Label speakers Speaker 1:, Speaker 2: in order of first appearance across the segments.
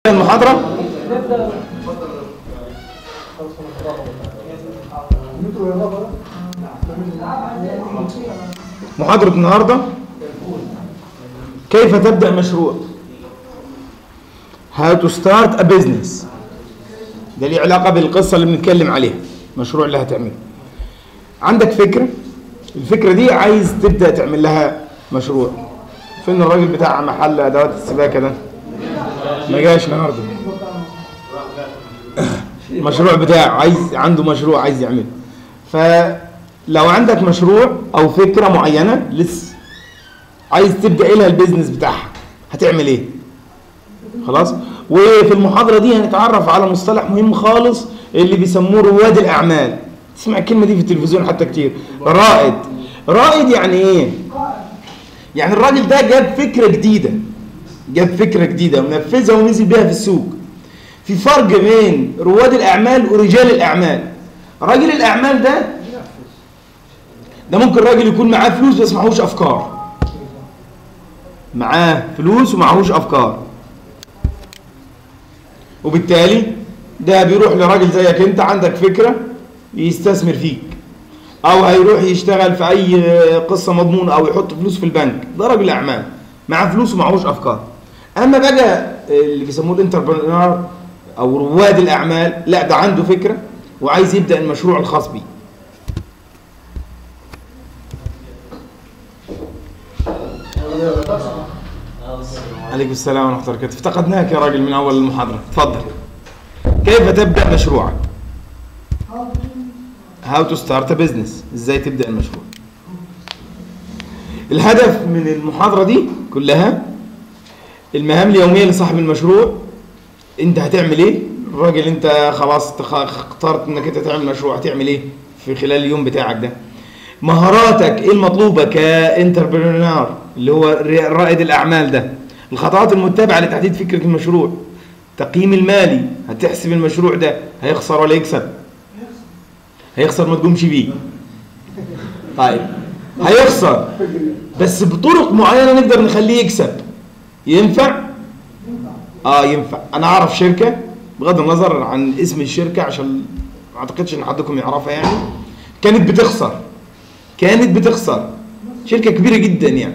Speaker 1: المحاضرة. محاضرة النهاردة كيف تبدأ مشروع. How to start a business. ده ليه علاقة بالقصة اللي بنتكلم عليها، المشروع اللي هتعمله. عندك فكرة، الفكرة دي عايز تبدأ تعمل لها مشروع. فين الراجل بتاع محل أدوات السباكة ده؟ ما جاش النهارده. مشروع بتاعه عنده مشروع عايز يعمله. فلو عندك مشروع أو فكرة معينة لسه عايز تبدأ لها البيزنس بتاعها، هتعمل إيه؟ خلاص؟ وفي المحاضرة دي هنتعرف على مصطلح مهم خالص اللي بيسموه رواد الأعمال. تسمع الكلمة دي في التلفزيون حتى كتير. رائد. رائد يعني إيه؟ يعني الراجل ده جاب فكرة جديدة ونفذها ونزل بيها في السوق. في فرق بين رواد الأعمال ورجال الأعمال. راجل الأعمال ده ممكن راجل يكون معاه فلوس بس معهوش أفكار. معاه فلوس ومعهوش أفكار، وبالتالي ده بيروح لراجل زيك انت عندك فكرة يستثمر فيك، او هيروح يشتغل في اي قصة مضمونة او يحط فلوس في البنك. ده راجل اعمال معاه فلوس ومعهوش افكار. اما بقى اللي بيسموه الانتربرنور او رواد الاعمال، لا ده عنده فكرة وعايز يبدأ المشروع الخاص بيه. عليكم السلام ورحمة الله وبركاته. افتقدناك يا راجل من أول المحاضرة. تفضل. كيف تبدأ مشروعك؟ How to start a business. إزاي تبدأ المشروع؟ الهدف من المحاضرة دي كلها المهام اليومية لصاحب المشروع. أنت هتعمل إيه؟ الراجل أنت خلاص اخترت إنك أنت تعمل مشروع، هتعمل إيه في خلال اليوم بتاعك ده؟ مهاراتك إيه المطلوبة كإنتربرنور اللي هو رائد الأعمال ده؟ الخطوات المتبعة لتحديد فكرة المشروع. تقييم المالي، هتحسب المشروع ده هيخسر ولا يكسب؟ هيخسر ما تقومش بيه. طيب هيخسر بس بطرق معينة نقدر نخليه يكسب. ينفع؟ ينفع. أنا أعرف شركة بغض النظر عن اسم الشركة عشان ما أعتقدش إن حدكم يعرفها يعني، كانت بتخسر شركة كبيرة جدا يعني.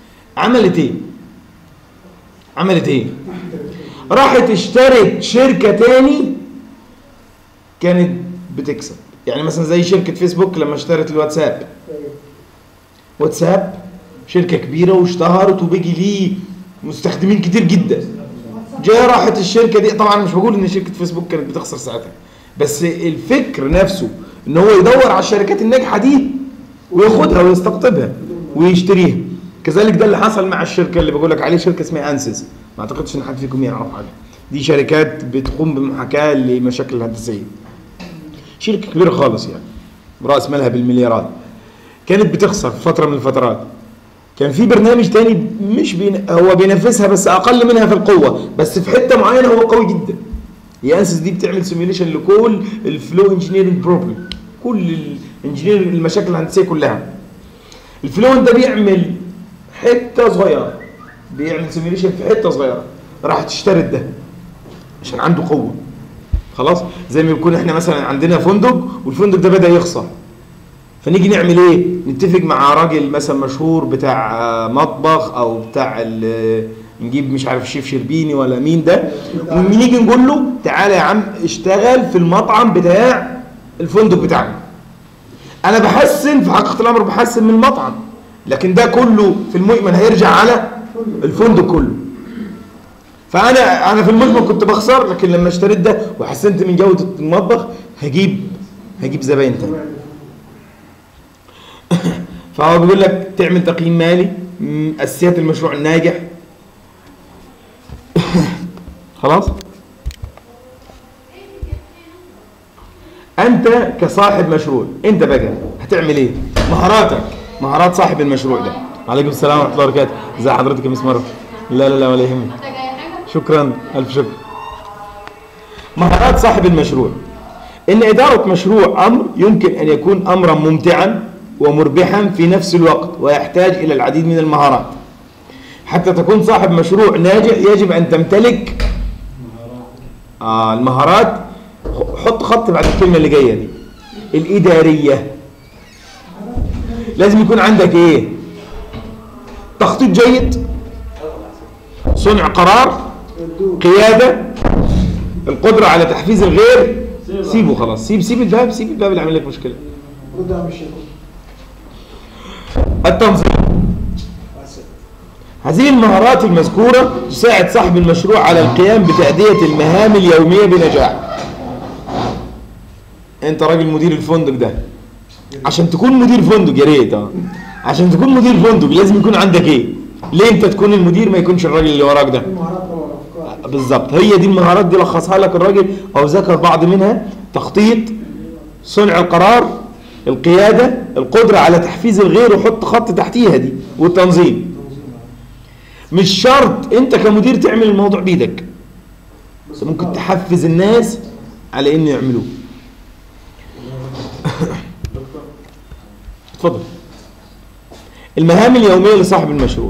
Speaker 1: عملت ايه؟ راحت اشترت شركة تاني كانت بتكسب. يعني مثلا زي شركة فيسبوك لما اشترت الواتساب. واتساب شركة كبيرة واشتهرت وبيجي ليه مستخدمين كتير جدا. جاء راحت الشركة دي، طبعا مش بقول ان شركة فيسبوك كانت بتخسر ساعتها، بس الفكر نفسه ان هو يدور على الشركات الناجحة دي وياخدها ويستقطبها ويشتريها. كذلك ده اللي حصل مع الشركة اللي بقول لك عليه، شركة اسمها أنسز. ما اعتقدش ان حد فيكم يعرف حاجة. دي شركات بتقوم بمحاكاة لمشاكل الهندسية. شركة كبيرة خالص يعني برأس مالها بالمليارات. كانت بتخسر في فترة من الفترات. كان في برنامج تاني مش هو بينفذها بس أقل منها في القوة، بس في حتة معينة هو قوي جدا. هي أنسز دي بتعمل سيميوليشن لكل الفلو انجينيرنج بروبلم، كل الانجينيرنج المشاكل الهندسية كلها. الفلو ده بيعمل حتة صغيرة، بيعمل سيميوليشن في حتة صغيرة. راح تشتري ده عشان عنده قوة. خلاص زي ما يكون احنا مثلا عندنا فندق والفندق ده بدأ يخسر، فنيجي نعمل ايه؟ نتفق مع راجل مثلا مشهور بتاع مطبخ او بتاع نجيب مش عارف الشيف شربيني ولا مين ده، ونيجي نقول له تعالى يا عم اشتغل في المطعم بتاع الفندق بتاعنا. انا بحسن في حقيقة الامر، بحسن من المطعم، لكن ده كله في المؤمن هيرجع على الفندق كله. فانا في المجمل كنت بخسر، لكن لما اشتريت ده وحسنت من جودة المطبخ هجيب زباين تاني. فهو بيقول لك تعمل تقييم مالي، اساسيات المشروع الناجح. خلاص انت كصاحب مشروع انت بقى هتعمل ايه؟ مهارات صاحب المشروع ده. عليكم السلام ورحمه الله وبركاته. ازي حضرتك يا مس مروه؟ لا ولا يهمك. شكرا، الف شكر. مهارات صاحب المشروع. ان اداره مشروع امر يمكن ان يكون امرا ممتعا ومربحا في نفس الوقت، ويحتاج الى العديد من المهارات. حتى تكون صاحب مشروع ناجح يجب ان تمتلك المهارات، حط خط بعد الكلمه اللي جايه دي. الاداريه، لازم يكون عندك ايه؟ تخطيط جيد، صنع قرار، قياده، القدره على تحفيز الغير. سيبه خلاص، سيب الباب، سيب الباب اللي عامل لك مشكله. التنظيم. هذه المهارات المذكورة تساعد صاحب المشروع على القيام بتأدية المهام اليومية بنجاح. انت راجل مدير الفندق ده، عشان تكون مدير فندق يا ريت عشان تكون مدير فندق لازم يكون عندك ايه؟ ليه انت تكون المدير ما يكونش الراجل اللي وراك ده؟ بالظبط، هي دي المهارات دي لخصها لك الراجل او ذكر بعض منها: تخطيط، صنع القرار، القيادة، القدرة على تحفيز الغير، وحط خط تحتيها دي، والتنظيم. مش شرط انت كمدير تعمل الموضوع بيدك، بس ممكن تحفز الناس على انه يعملوه. اتفضل. المهام اليومية لصاحب المشروع.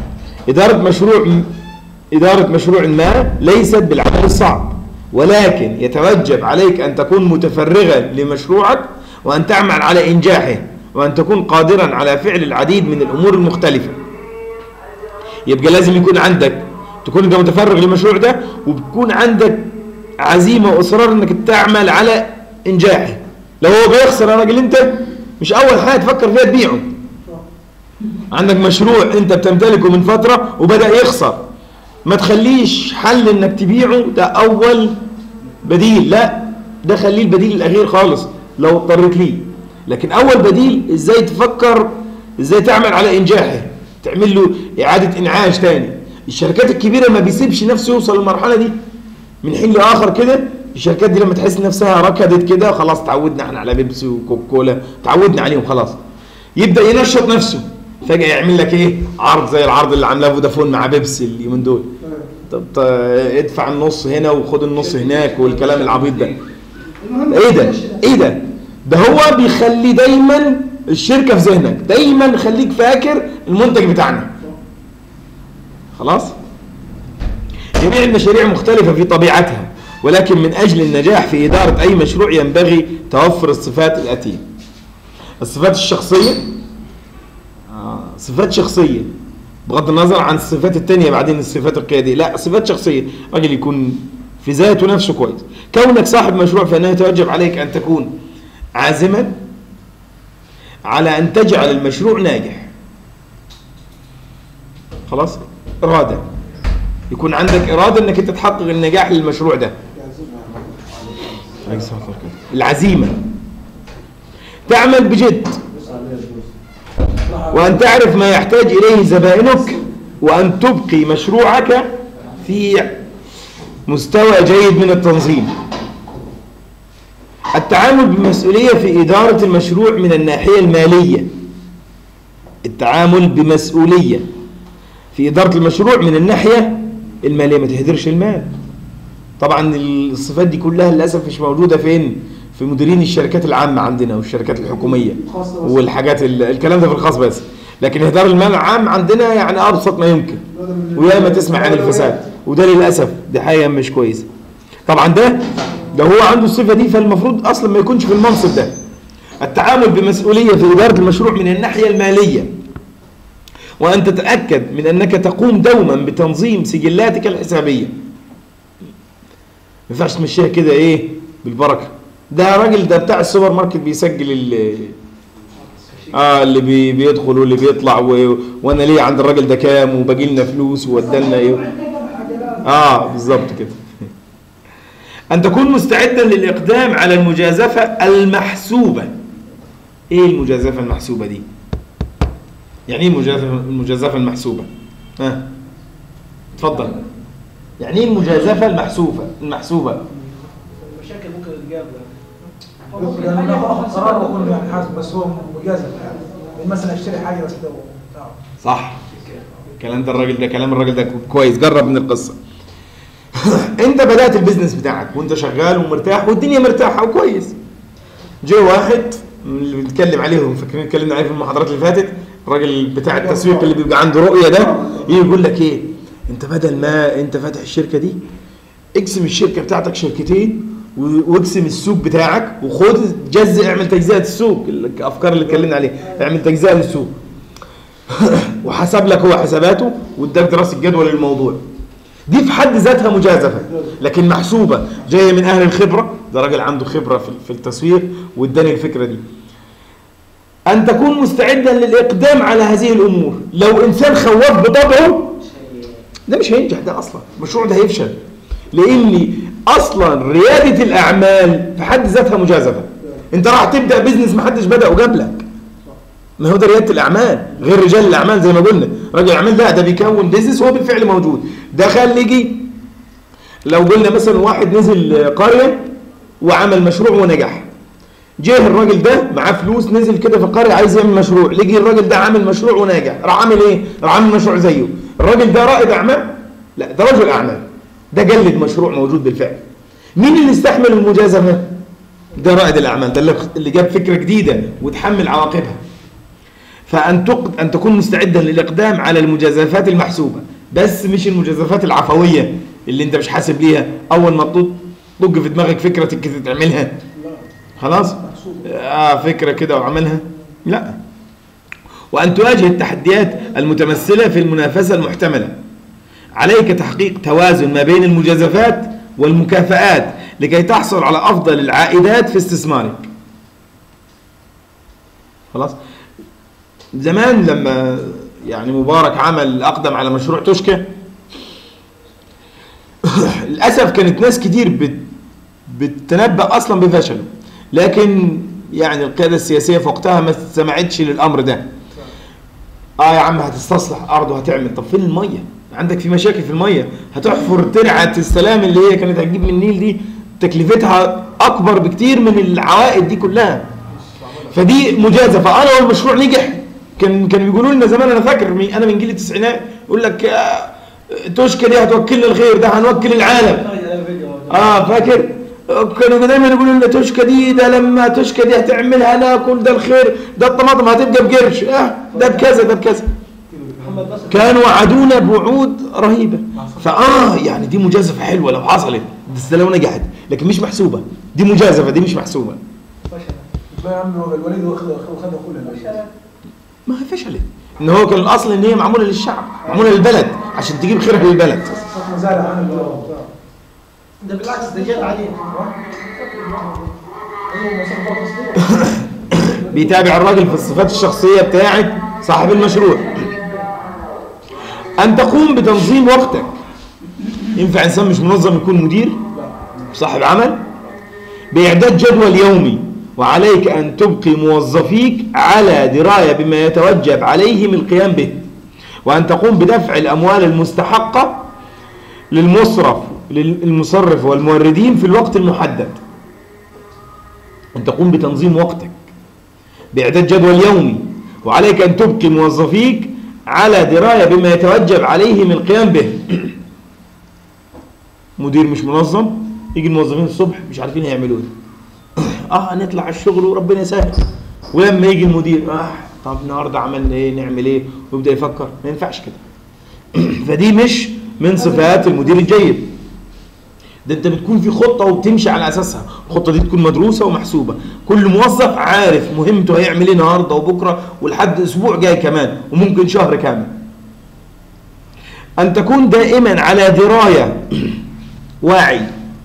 Speaker 1: إدارة مشروع ما ليست بالعمل الصعب، ولكن يتوجب عليك أن تكون متفرغا لمشروعك، وأن تعمل على إنجاحه، وأن تكون قادرا على فعل العديد من الأمور المختلفة. يبقى لازم يكون عندك، تكون انت متفرغ للمشروع ده، وبتكون عندك عزيمة وإصرار انك تعمل على إنجاحه. لو هو بيخسر يا راجل، انت مش أول حاجة تفكر فيها تبيعه. عندك مشروع انت بتمتلكه من فترة وبدأ يخسر، ما تخليش حل انك تبيعه ده أول بديل، لا، ده خليه البديل الأخير خالص لو اضطريت ليه. لكن أول بديل ازاي تفكر ازاي تعمل على إنجاحه، تعمل له إعادة إنعاش تاني. الشركات الكبيرة ما بيسيبش نفسه يوصل للمرحلة دي من حين لآخر كده. الشركات دي لما تحس نفسها ركضت كده، خلاص تعودنا احنا على بيبسي وكوكولا، تعودنا عليهم خلاص، يبدأ ينشط نفسه، فجأة يعمل لك ايه؟ عرض زي العرض اللي عاملاه فودافون مع بيبسي اليومين دول. طب ادفع النص هنا وخد النص هناك والكلام العبيط ده. ايه ده؟ ده هو بيخلي دايما الشركة في ذهنك، دايما خليك فاكر المنتج بتاعنا. خلاص؟ جميع المشاريع مختلفة في طبيعتها، ولكن من أجل النجاح في إدارة أي مشروع ينبغي توفر الصفات الآتية. الصفات الشخصية، صفات شخصية بغض النظر عن الصفات التانية بعدين الصفات القيادية، لا، صفات شخصية. راجل يكون في ذاته نفسه كويس. كونك صاحب مشروع فإنه يتوجب عليك أن تكون عازما على أن تجعل المشروع ناجح. خلاص؟ إرادة، يكون عندك إرادة أنك أنت تحقق النجاح للمشروع ده. العزيمة، تعمل بجد، وأن تعرف ما يحتاج إليه زبائنك، وأن تبقي مشروعك في مستوى جيد من التنظيم. التعامل بمسؤولية في إدارة المشروع من الناحية المالية. التعامل بمسؤولية في إدارة المشروع من الناحية المالية، ما تهدرش المال. طبعا الصفات دي كلها للأسف مش موجودة فين؟ في مديرين الشركات العامة عندنا والشركات الحكومية والحاجات الكلام ده في الخاص بس. لكن إهدار المال العام عندنا يعني أبسط ما يمكن، وياما تسمع عن الفساد، وده للأسف دي حاجة مش كويسة. طبعا ده هو عنده الصفة دي، فالمفروض أصلا ما يكونش في المنصب ده. التعامل بمسؤولية في إدارة المشروع من الناحية المالية، وأن تتأكد من أنك تقوم دوما بتنظيم سجلاتك الحسابية. ما ينفعش تمشيها كده إيه بالبركة. ده راجل ده بتاع السوبر ماركت بيسجل اللي بيدخل واللي بيطلع وانا ليه عند الراجل ده كام وباقي لنا فلوس وودلنا ايه. بالظبط كده. ان تكون مستعدا للاقدام على المجازفه المحسوبه. ايه المجازفه المحسوبه دي؟ يعني ايه المجازفه المحسوبه؟ اتفضل. يعني ايه المجازفه المحسوبه؟
Speaker 2: المشاكل ممكن تتجابها. ممكن اخذ قرار واكون حاسب، بس هو مجازف يعني مثلا اشتري حاجه بس
Speaker 1: صح. كلام الراجل ده كويس، جرب من القصه. انت بدات البيزنس بتاعك وانت شغال ومرتاح والدنيا مرتاحه وكويس. جه واحد اللي بنتكلم عليهم، فاكرين اتكلمنا عليه في المحاضرات اللي فاتت، الراجل بتاع التسويق اللي بيبقى عنده رؤيه ده، يجي يقول لك ايه؟ انت بدل ما انت فاتح الشركه دي اقسم الشركه بتاعتك شركتين، واقسم السوق بتاعك، وخد جزء، اعمل تجزئه السوق، الافكار اللي اتكلمنا عليها، اعمل تجزئه للسوق. وحسب لك هو حساباته واداك دراسه جدوى للموضوع. دي في حد ذاتها مجازفه، لكن محسوبه، جايه من اهل الخبره، ده راجل عنده خبره في التسويق واداني الفكره دي. ان تكون مستعدا للاقدام على هذه الامور. لو انسان خواف بطبعه ده مش هينجح، ده اصلا المشروع ده هيفشل، لان اصلا رياده الاعمال في حد ذاتها مجازفه. انت راح تبدا بيزنس ما حدش بدا قبلك، ما هو ده رياده الاعمال، غير رجال الاعمال زي ما قلنا. راجل الاعمال ده بيكون بيزنس هو بالفعل موجود. ده خليجي، لو قلنا مثلا واحد نزل قريه وعمل مشروع ونجح، جه الراجل ده معاه فلوس، نزل كده في القريه عايز يعمل مشروع، لقي الراجل ده عامل مشروع وناجح، راح عامل ايه؟ راح عامل مشروع زيه. الراجل ده رائد اعمال؟ لا، ده رجل اعمال، ده جلد مشروع موجود بالفعل. مين اللي استحمل المجازفه؟ ده رائد الاعمال، ده اللي جاب فكره جديده وتحمل عواقبها. فان تكون مستعدا للاقدام على المجازفات المحسوبه، بس مش المجازفات العفويه اللي انت مش حاسب ليها، اول ما طق في دماغك فكره كده تعملها خلاص فكره كده وعملها، لا. وان تواجه التحديات المتمثله في المنافسه المحتمله. عليك تحقيق توازن ما بين المجازفات والمكافآت لكي تحصل على افضل العائدات في استثمارك. خلاص. زمان لما يعني مبارك اقدم على مشروع توشكا، للاسف كانت ناس كتير بتتنبأ اصلا بفشله، لكن يعني القياده السياسيه في وقتها ما سمعتش للامر ده. يا عم هتستصلح ارض وهتعمل، طب فين الميه؟ عندك في مشاكل في الميه، هتحفر ترعه السلام اللي هي كانت هتجيب من النيل، دي تكلفتها اكبر بكتير من العوائد دي كلها. فدي مجازفه. انا والمشروع نجح، كانوا بيقولوا لنا زمان، انا فاكر انا من جيل التسعينات، يقول لك توشكا دي هتوكلنا الخير، ده هنوكل العالم. فاكر كانوا دايما يقولوا لنا توشكا دي، ده لما توشكا دي هتعملها ناكل، ده الخير، ده الطماطم هتبقى بقرش، ده بكذا ده بكذا. كانوا وعدونا بوعود رهيبه. يعني دي مجازفه حلوه لو حصلت، بس لو نجحت، لكن مش محسوبه. دي مجازفه، دي مش محسوبه.
Speaker 2: ما يا عم الوليد وخدها كلها،
Speaker 1: ما هي فشلت. ان هو كان الاصل ان هي معموله للشعب، معموله للبلد عشان تجيب خيرها للبلد.
Speaker 2: ده بالعكس، ده جات عليه.
Speaker 1: بيتابع الراجل في الصفات الشخصيه بتاعت صاحب المشروع. ان تقوم بتنظيم وقتك. ينفع انسان مش منظم يكون مدير صاحب عمل؟ باعداد جدول يومي، وعليك ان تبقي موظفيك على درايه بما يتوجب عليهم القيام به، وان تقوم بدفع الاموال المستحقه للمصرف والموردين في الوقت المحدد. أن تقوم بتنظيم وقتك بإعداد جدول يومي، وعليك أن تبقي موظفيك على دراية بما يتوجب عليهم القيام به. مدير مش منظم، يجي الموظفين الصبح مش عارفين هيعملوا ايه. نطلع على الشغل وربنا يسهل. ولما يجي المدير طب النهارده عملنا ايه، نعمل ايه، ويبدأ يفكر. ما ينفعش كده. فدي مش من صفات المدير الجيد. ده انت بتكون في خطة وبتمشي على اساسها، الخطة دي تكون مدروسة ومحسوبة، كل موظف عارف مهمته هيعمل ايه النهارده وبكره ولحد اسبوع جاي كمان، وممكن شهر كامل. ان تكون دائما على دراية واعي.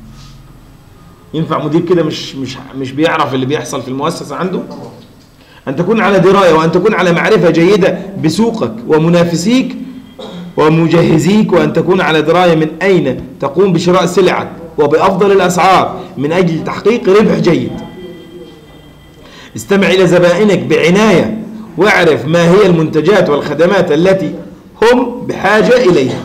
Speaker 1: ينفع مدير كده مش بيعرف اللي بيحصل في المؤسسة عنده؟ ان تكون على دراية، وان تكون على معرفة جيدة بسوقك ومنافسيك ومجهزيك، وأن تكون على دراية من أين تقوم بشراء سلعك وبأفضل الأسعار من أجل تحقيق ربح جيد. استمع إلى زبائنك بعناية، واعرف ما هي المنتجات والخدمات التي هم بحاجة إليها.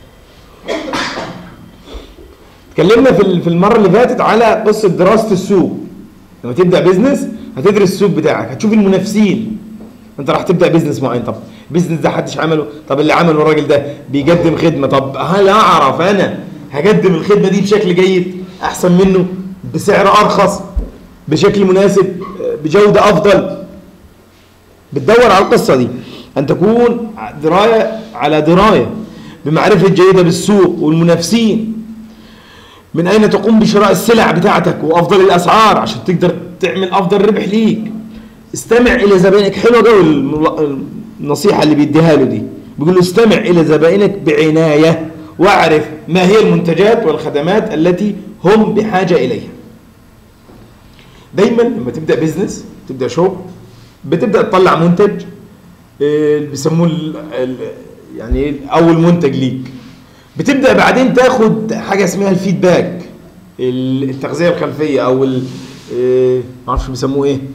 Speaker 1: تكلمنا في المرة اللي فاتت على قصة دراسة السوق. لما تبدأ بيزنس هتدرس السوق بتاعك، هتشوف المنافسين. انت راح تبدأ بيزنس معين، طب البيزنس ده حدش عمله، طب اللي عمله الراجل ده بيقدم خدمة، طب هل اعرف انا هقدم الخدمة دي بشكل جيد احسن منه، بسعر ارخص، بشكل مناسب، بجودة افضل؟ بتدور على القصة دي. ان تكون على دراية بمعرفة جيدة بالسوق والمنافسين، من أين تقوم بشراء السلع بتاعتك وأفضل الأسعار عشان تقدر تعمل أفضل ربح ليك. استمع إلى زبائنك. حلوة جو النصيحة اللي بيديها له دي، بيقول له استمع إلى زبائنك بعناية واعرف ما هي المنتجات والخدمات التي هم بحاجة إليها. دايما لما تبدأ بيزنس، تبدأ شغل، بتبدأ تطلع منتج بيسموه يعني أول منتج ليك. بتبدأ بعدين تاخد حاجة اسمها الفيدباك، التغذية الخلفية أو معرفش بيسموه إيه،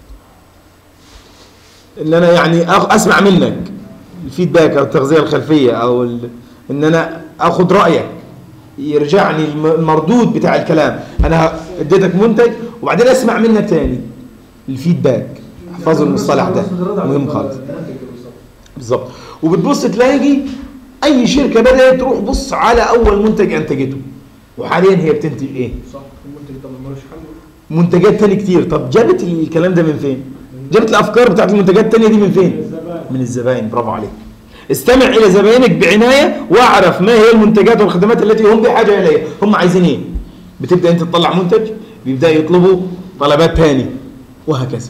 Speaker 1: إن أنا يعني أسمع منك الفيدباك أو التغذية الخلفية، أو إن أنا أخد رأيك، يرجعني المردود بتاع الكلام. أنا اديتك منتج وبعدين أسمع منك تاني الفيدباك. احفظوا المصطلح ده مهم خالص. بالظبط. وبتبص تلاقي اي شركه بدات تروح بص على اول منتج انتجته، وحاليا هي بتنتج ايه؟
Speaker 2: صح. المنتج طبعا ملوش حل.
Speaker 1: منتجات تاني كتير. طب جابت الكلام ده من فين؟ جابت الافكار بتاعت المنتجات التانيه دي من فين؟ من الزبائن. برافو عليك. استمع الى زبائنك بعنايه واعرف ما هي المنتجات والخدمات التي هم بحاجه اليها. هم عايزين ايه؟ بتبدا انت تطلع منتج، بيبدا يطلبوا طلبات تاني، وهكذا.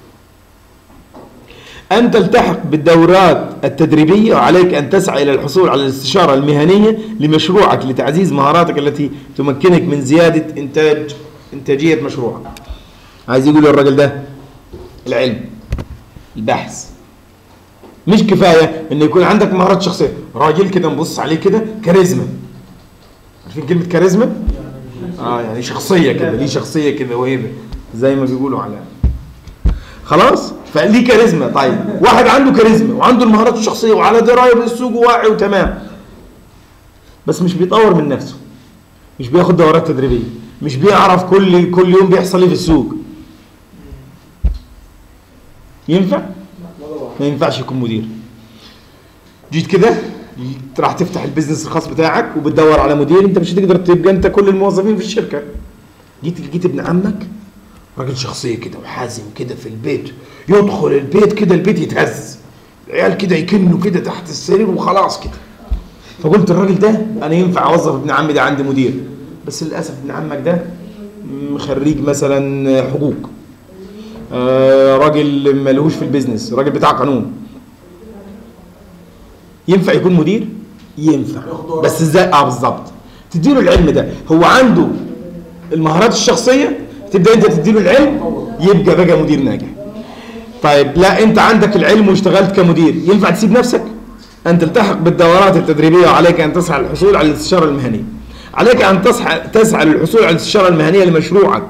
Speaker 1: أن تلتحق بالدورات التدريبية، وعليك أن تسعى إلى الحصول على الاستشارة المهنية لمشروعك لتعزيز مهاراتك التي تمكنك من زيادة إنتاجية مشروعك. عايز يقول الراجل ده العلم، البحث مش كفاية إن يكون عندك مهارات شخصية. راجل كده نبص عليه كده كاريزما. عارفين كلمة كاريزما؟ يعني شخصية كده، ليه شخصية كده وهيبة زي ما بيقولوا على خلاص. فليه كاريزما. طيب واحد عنده كاريزما وعنده المهارات الشخصيه وعلى درايه بالسوق وواعي وتمام، بس مش بيطور من نفسه، مش بياخد دورات تدريبيه، مش بيعرف كل يوم بيحصل ايه في السوق، ينفع؟ ما ينفعش يكون مدير. جيت كده راح تفتح البيزنس الخاص بتاعك وبتدور على مدير، انت مش هتقدر تبقى انت كل الموظفين في الشركه. جيت ابن عمك راجل شخصيه كده وحازم كده في البيت، يدخل البيت كده البيت يتهز، العيال كده يكنوا كده تحت السرير وخلاص كده. فقلت الراجل ده انا ينفع اوظف ابن عمي ده عندي مدير. بس للاسف ابن عمك ده خريج مثلا حقوق، راجل ملهوش في البيزنس، راجل بتاع قانون. ينفع يكون مدير؟ ينفع، بس ازاي؟ بالظبط. تديله العلم ده، هو عنده المهارات الشخصيه، تبدا انت تديله العلم يبقى بقى مدير ناجح. طيب لا، انت عندك العلم واشتغلت كمدير، ينفع تسيب نفسك؟ ان تلتحق بالدورات التدريبيه، وعليك ان تسعى للحصول على الاستشاره المهنيه. عليك ان تسعى للحصول على الاستشاره المهنيه لمشروعك.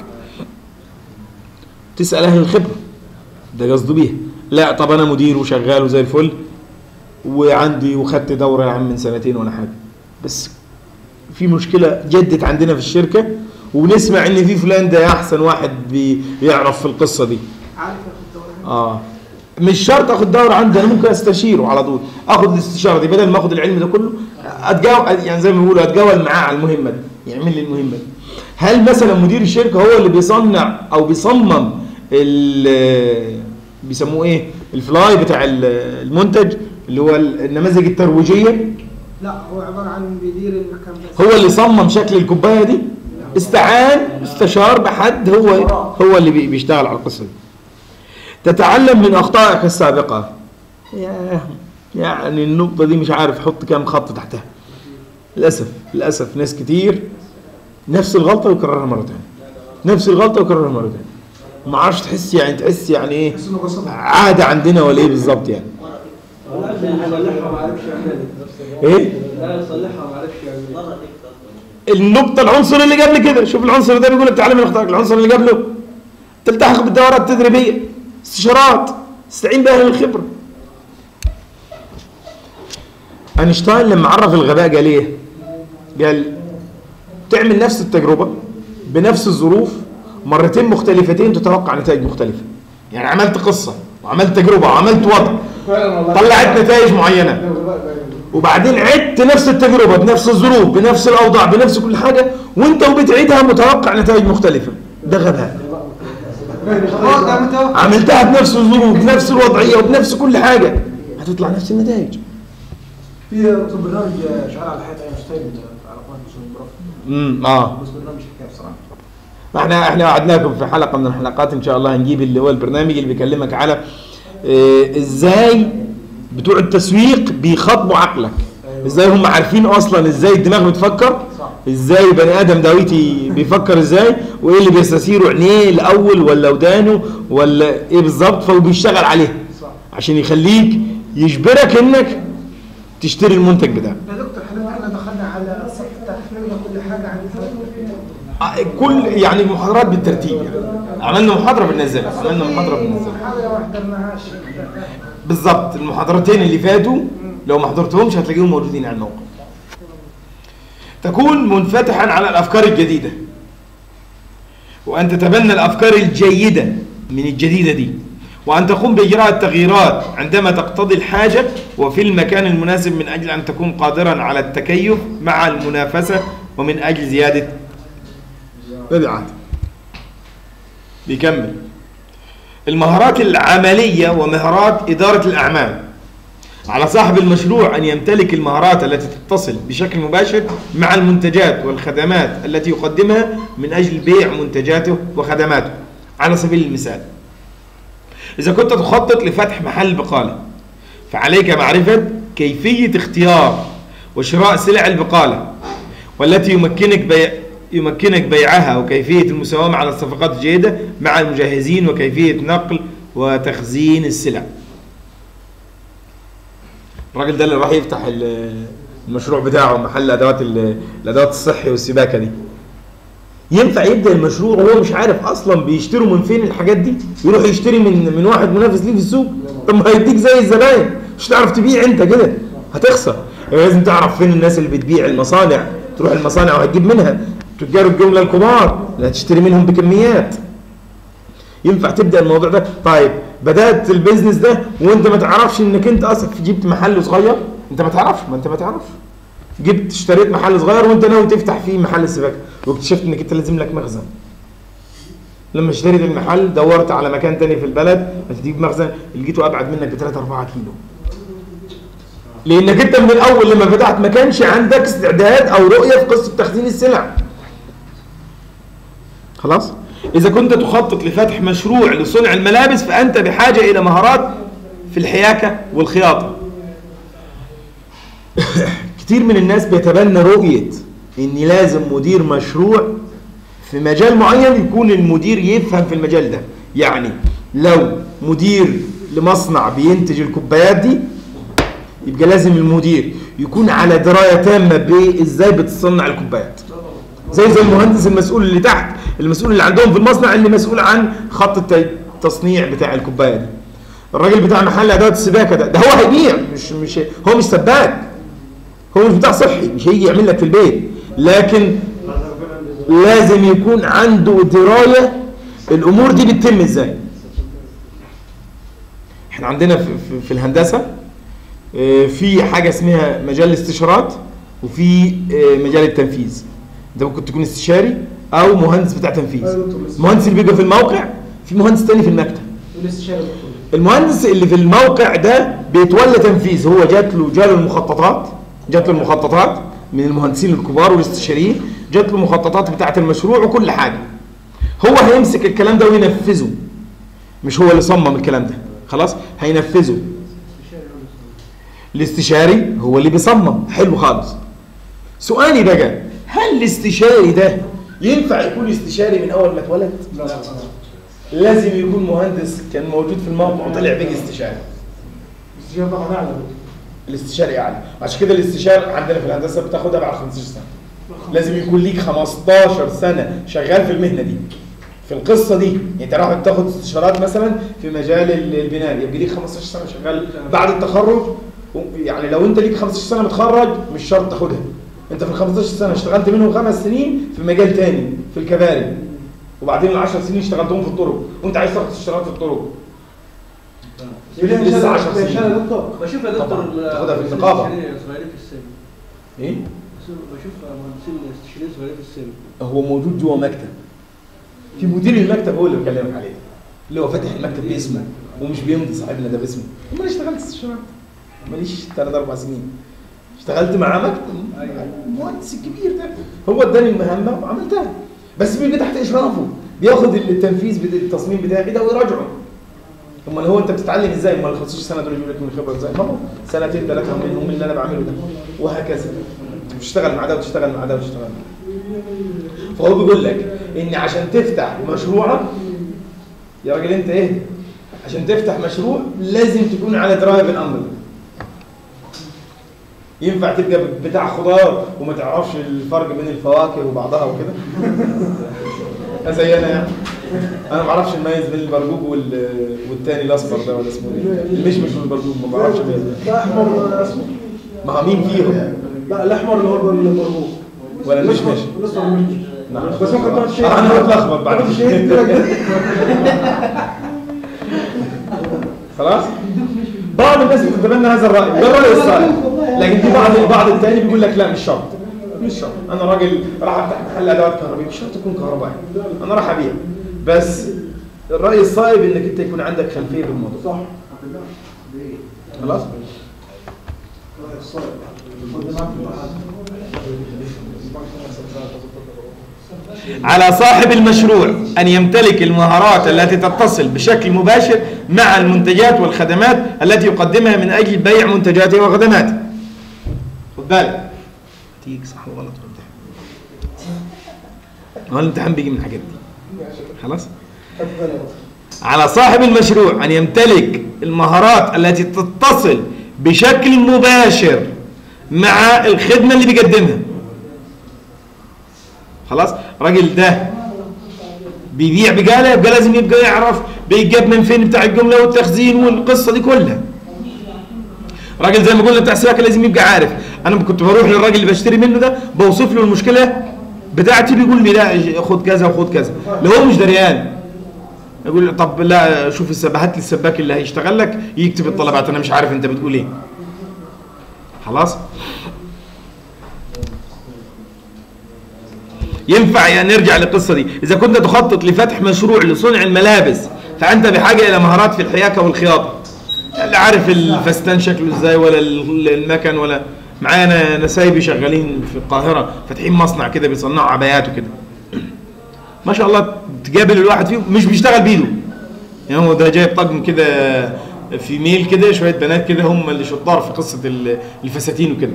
Speaker 1: تسال اهل الخبره، ده قصده بيها. لا طب انا مدير وشغال وزي الفل وعندي وخدت دوره يا عم من سنتين ولا حاجه، بس في مشكله جدت عندنا في الشركه ونسمع ان في فلان ده احسن واحد بيعرف في القصه دي.
Speaker 2: عارف ياخد دوره؟
Speaker 1: مش شرط اخد دوره عندي، انا ممكن استشيره على طول، اخد الاستشاره دي بدل ما اخد العلم ده كله، يعني زي ما بيقولوا اتجول معاه على المهمه دي، يعمل لي المهمه دي. هل مثلا مدير الشركه هو اللي بيصنع او بيصمم بيسموه ايه، الفلاي بتاع المنتج اللي هو النماذج الترويجيه؟
Speaker 2: لا، هو عباره عن بيدير المكان بس.
Speaker 1: هو اللي صمم شكل الكوبايه دي؟ استشار بحد هو اللي بيشتغل على القصه دي. تتعلم من اخطائك السابقه. يعني النقطه دي مش عارف احط كام خط تحتها. للاسف ناس كتير نفس الغلطه ويكررها مره ثانيه، نفس الغلطه ويكررها مره ثانيه. ما اعرفش، تحس يعني ايه عاده عندنا ولا ايه بالظبط يعني؟ ايه؟
Speaker 2: لا يصلحها ما عرفش يعملها.
Speaker 1: النقطة العنصر اللي قبل كده، شوف العنصر ده بيقول لك تعلم من اخطائك، العنصر اللي قبله تلتحق بالدورات التدريبية، استشارات، تستعين بأهل الخبرة. أينشتاين لما عرف الغباء قال ايه؟ قال تعمل نفس التجربة بنفس الظروف مرتين مختلفتين تتوقع نتائج مختلفة. يعني عملت قصة وعملت تجربة وعملت وضع طلعت نتائج معينة، وبعدين عدت نفس التجربة بنفس الظروف بنفس الأوضاع بنفس كل حاجة، وانت وبتعيدها متوقع نتائج مختلفة. ده غباء. عملتها بنفس الظروف بنفس الوضعية وبنفس كل حاجة، هتطلع نفس النتائج.
Speaker 2: في برنامج شغال على حياة اينشتاين على قناة بس برنامج حكايه بصراحه.
Speaker 1: احنا وعدناكم في حلقه من الحلقات ان شاء الله هنجيب اللي هو البرنامج اللي بيكلمك على ازاي بتوع التسويق بيخاطبوا عقلك، ازاي هم عارفين اصلا ازاي الدماغ بتفكر، ازاي بني ادم داويتي بيفكر ازاي، وايه اللي بيستثيره عينيه الاول ولا ودانه ولا ايه بالظبط، فهو بيشتغل عليه عشان يخليك يجبرك انك تشتري المنتج بتاعه.
Speaker 2: يا دكتور احنا دخلنا على الصفحه تحملنا كل حاجه عن
Speaker 1: كل يعني محاضرات بالترتيب، يعني عملنا محاضره بننزلها، عملنا محاضره بننزلها
Speaker 2: محاضره ما حضرناهاش
Speaker 1: بالظبط. المحاضرتين اللي فاتوا لو ما حضرتهمش هتلاقيهم موجودين على الموقع. تكون منفتحا على الافكار الجديده، وان تتبنى الافكار الجيده من الجديده دي، وان تقوم باجراء التغييرات عندما تقتضي الحاجه وفي المكان المناسب، من اجل ان تكون قادرا على التكيف مع المنافسه ومن اجل زياده مبيعات. بيكمل المهارات العمليه ومهارات اداره الاعمال. على صاحب المشروع أن يمتلك المهارات التي تتصل بشكل مباشر مع المنتجات والخدمات التي يقدمها من أجل بيع منتجاته وخدماته. على سبيل المثال، إذا كنت تخطط لفتح محل بقالة، فعليك معرفة كيفية اختيار وشراء سلع البقالة والتي يمكنك بيعها، وكيفية المساومة على الصفقات الجيدة مع المجهزين، وكيفية نقل وتخزين السلع. الراجل ده اللي راح يفتح المشروع بتاعه، محل الادوات الصحي والسباكه دي، ينفع يبدا المشروع وهو مش عارف اصلا بيشتروا من فين الحاجات دي؟ يروح يشتري من واحد منافس ليه في السوق؟ طب ما هيديك زي الزباين، مش هتعرف تبيع انت كده، هتخسر. لازم تعرف فين الناس اللي بتبيع، المصانع، تروح المصانع وهتجيب منها، تجار الجمله الكبار اللي هتشتري منهم بكميات. ينفع تبدا الموضوع ده؟ طيب بدات البيزنس ده وانت ما تعرفش انك انت اصلا جبت محل صغير، انت ما تعرفش، ما انت ما تعرفش، جبت اشتريت محل صغير وانت ناوي تفتح فيه محل سباكه، واكتشفت انك انت لازم لك مخزن. لما اشتريت المحل دورت على مكان تاني في البلد هتجيب مخزن، لقيته ابعد منك ب 3 4 كيلو، لانك انت من الاول لما فتحت ما كانش عندك استعداد او رؤيه في قصه تخزين السلع. خلاص؟ إذا كنت تخطط لفتح مشروع لصنع الملابس، فأنت بحاجة إلى مهارات في الحياكة والخياطة. كتير من الناس بيتبنى رؤية إن لازم مدير مشروع في مجال معين يكون المدير يفهم في المجال ده. يعني لو مدير لمصنع بينتج الكوبايات دي، يبقى لازم المدير يكون على دراية تامة بإزاي بتصنع الكوبايات، زي المهندس المسؤول اللي تحت، المسؤول اللي عندهم في المصنع اللي مسؤول عن خط التصنيع بتاع الكوبايه دي. الراجل بتاع محل ادوات السباكه ده هو هيبيع، مش هو مش سباك، هو مش بتاع صحي، مش هيجي يعمل لك في البيت، لكن لازم يكون عنده درايه الامور دي بتتم ازاي. احنا عندنا في الهندسه في حاجه اسمها مجال الاستشارات وفي مجال التنفيذ. انت ممكن تكون استشاري او مهندس بتاع تنفيذ. المهندس اللي بيبقى في الموقع، في مهندس تاني في المكتب. المهندس اللي في الموقع ده بيتولى تنفيذ، هو جاله المخططات من المهندسين الكبار والاستشاريين، جات له مخططات بتاعه المشروع وكل حاجه، هو هيمسك الكلام ده وينفذه، مش هو اللي صمم الكلام ده، خلاص هينفذه. الاستشاري هو اللي بيصمم، حلو خالص. سؤالي بقى، هل الاستشاري ده ينفع يكون استشاري من اول ما اتولد؟ لا. لازم يكون مهندس كان موجود في الموقع وطلع بقى استشاري.
Speaker 2: الاستشاري طبعا اعلى.
Speaker 1: الاستشاري اعلى، عشان كده الاستشاري عندنا في الهندسه بتاخدها بعد 15 سنه. لازم يكون ليك 15 سنه شغال في المهنه دي، في القصه دي. يعني انت راح تاخد استشارات مثلا في مجال البناء، يبقى ليك 15 سنه شغال بعد التخرج. يعني لو انت ليك 15 سنه متخرج مش شرط تاخدها، انت في ال 15 سنه اشتغلت منهم 5 سنين في مجال تاني في الكباري، وبعدين ال 10 سنين اشتغلتهم في الطرق، وانت عايز تاخد استشارات في الطرق. لسه 10 سنين.
Speaker 3: بشوف يا دكتور
Speaker 1: تاخدها في النقابه.
Speaker 3: صغيرين في السن.
Speaker 1: ايه؟
Speaker 3: بشوف مهندسين استشاريين صغيرين في السن.
Speaker 1: هو موجود جوه مكتب. في مدير المكتب هو اللي بكلمك عليه، اللي هو فاتح المكتب باسمه ومش بيمضي صاحبنا ده باسمه. امال اشتغلت استشارات؟ ماليش 3 4 سنين. اشتغلت مع مكتب المهندس الكبير ده، هو اداني المهمه وعملتها، بس بيبقى تحت اشرافه، بياخد التنفيذ التصميم بتاعي ده ويراجعه. امال هو انت بتتعلم ازاي؟ امال ال 15 سنه دول يجيب لك من الخبره ازاي؟ ما هو سنتين ثلاثه منهم اللي انا بعمله ده، وهكذا بتشتغل مع ده وتشتغل مع ده وتشتغل مع ده. فهو بيقول لك ان عشان تفتح مشروعك يا راجل انت ايه؟ عشان تفتح مشروع لازم تكون على درايه بالامر ده. ينفع تبقى بتاع خضار وما تعرفش الفرق بين الفواكه وبعضها وكده؟ زي انا يعني انا ما بعرفش اميز بين البرقوق والتاني الاصفر ده ولا اسمه ايه؟ المشمش والبرقوق ما بعرفش اميز.
Speaker 2: لا احمر اسمه.
Speaker 1: ما مين فيهم؟
Speaker 2: لا الاحمر اللي هو البرقوق
Speaker 1: ولا المشمش؟
Speaker 2: الاصفر المشمش.
Speaker 1: نعم.
Speaker 2: بس ممكن تقعد شيء.
Speaker 1: انا بتلخبط بعد كده. خلاص؟ بعض الناس بتتبنى هذا الراي، ده الراي الصالح، لكن في بعض الثاني بيقول لك لا مش شرط. مش شرط، انا راجل راح افتح محل ادوات كهربائيه، مش شرط تكون كهربائي، انا راح ابيع، بس الراي الصائب انك انت يكون عندك خلفيه بالموضوع.
Speaker 2: صح.
Speaker 1: خلاص؟ على صاحب المشروع أن يمتلك المهارات التي تتصل بشكل مباشر مع المنتجات والخدمات التي يقدمها من أجل بيع منتجاته وخدماته. خد بالك تيجي صح وغلط هو الامتحان بيجي من الحاجات دي. خلاص؟ على صاحب المشروع أن يمتلك المهارات التي تتصل بشكل مباشر مع الخدمة اللي بيقدمها. خلاص؟ راجل ده بيبيع بقالة، يبقى لازم يبقى يعرف بيجاب من فين بتاع الجملة والتخزين والقصة دي كلها. راجل زي ما قلنا بتاع السباكة لازم يبقى عارف. أنا كنت بروح للراجل اللي بشتري منه ده بوصف له المشكلة بتاعتي، بيقول لي لا خد كذا وخد كذا، لو هو مش دريان يقول طب لا شوف هات لي السباك اللي هيشتغل لك يكتب الطلبات، أنا مش عارف أنت بتقول إيه. خلاص؟ ينفع يعني نرجع للقصة دي، إذا كنت تخطط لفتح مشروع لصنع الملابس فأنت بحاجة إلى مهارات في الحياكة والخياطة. اللي عارف الفستان شكله إزاي ولا المكن، ولا معانا نسايبي شغالين في القاهرة فاتحين مصنع كده بيصنعوا عبايات وكده. ما شاء الله تقابل الواحد فيهم مش بيشتغل بإيده، يعني هو ده جايب طقم كده في ميل كده، شوية بنات كده هم اللي شطار في قصة الفساتين وكده.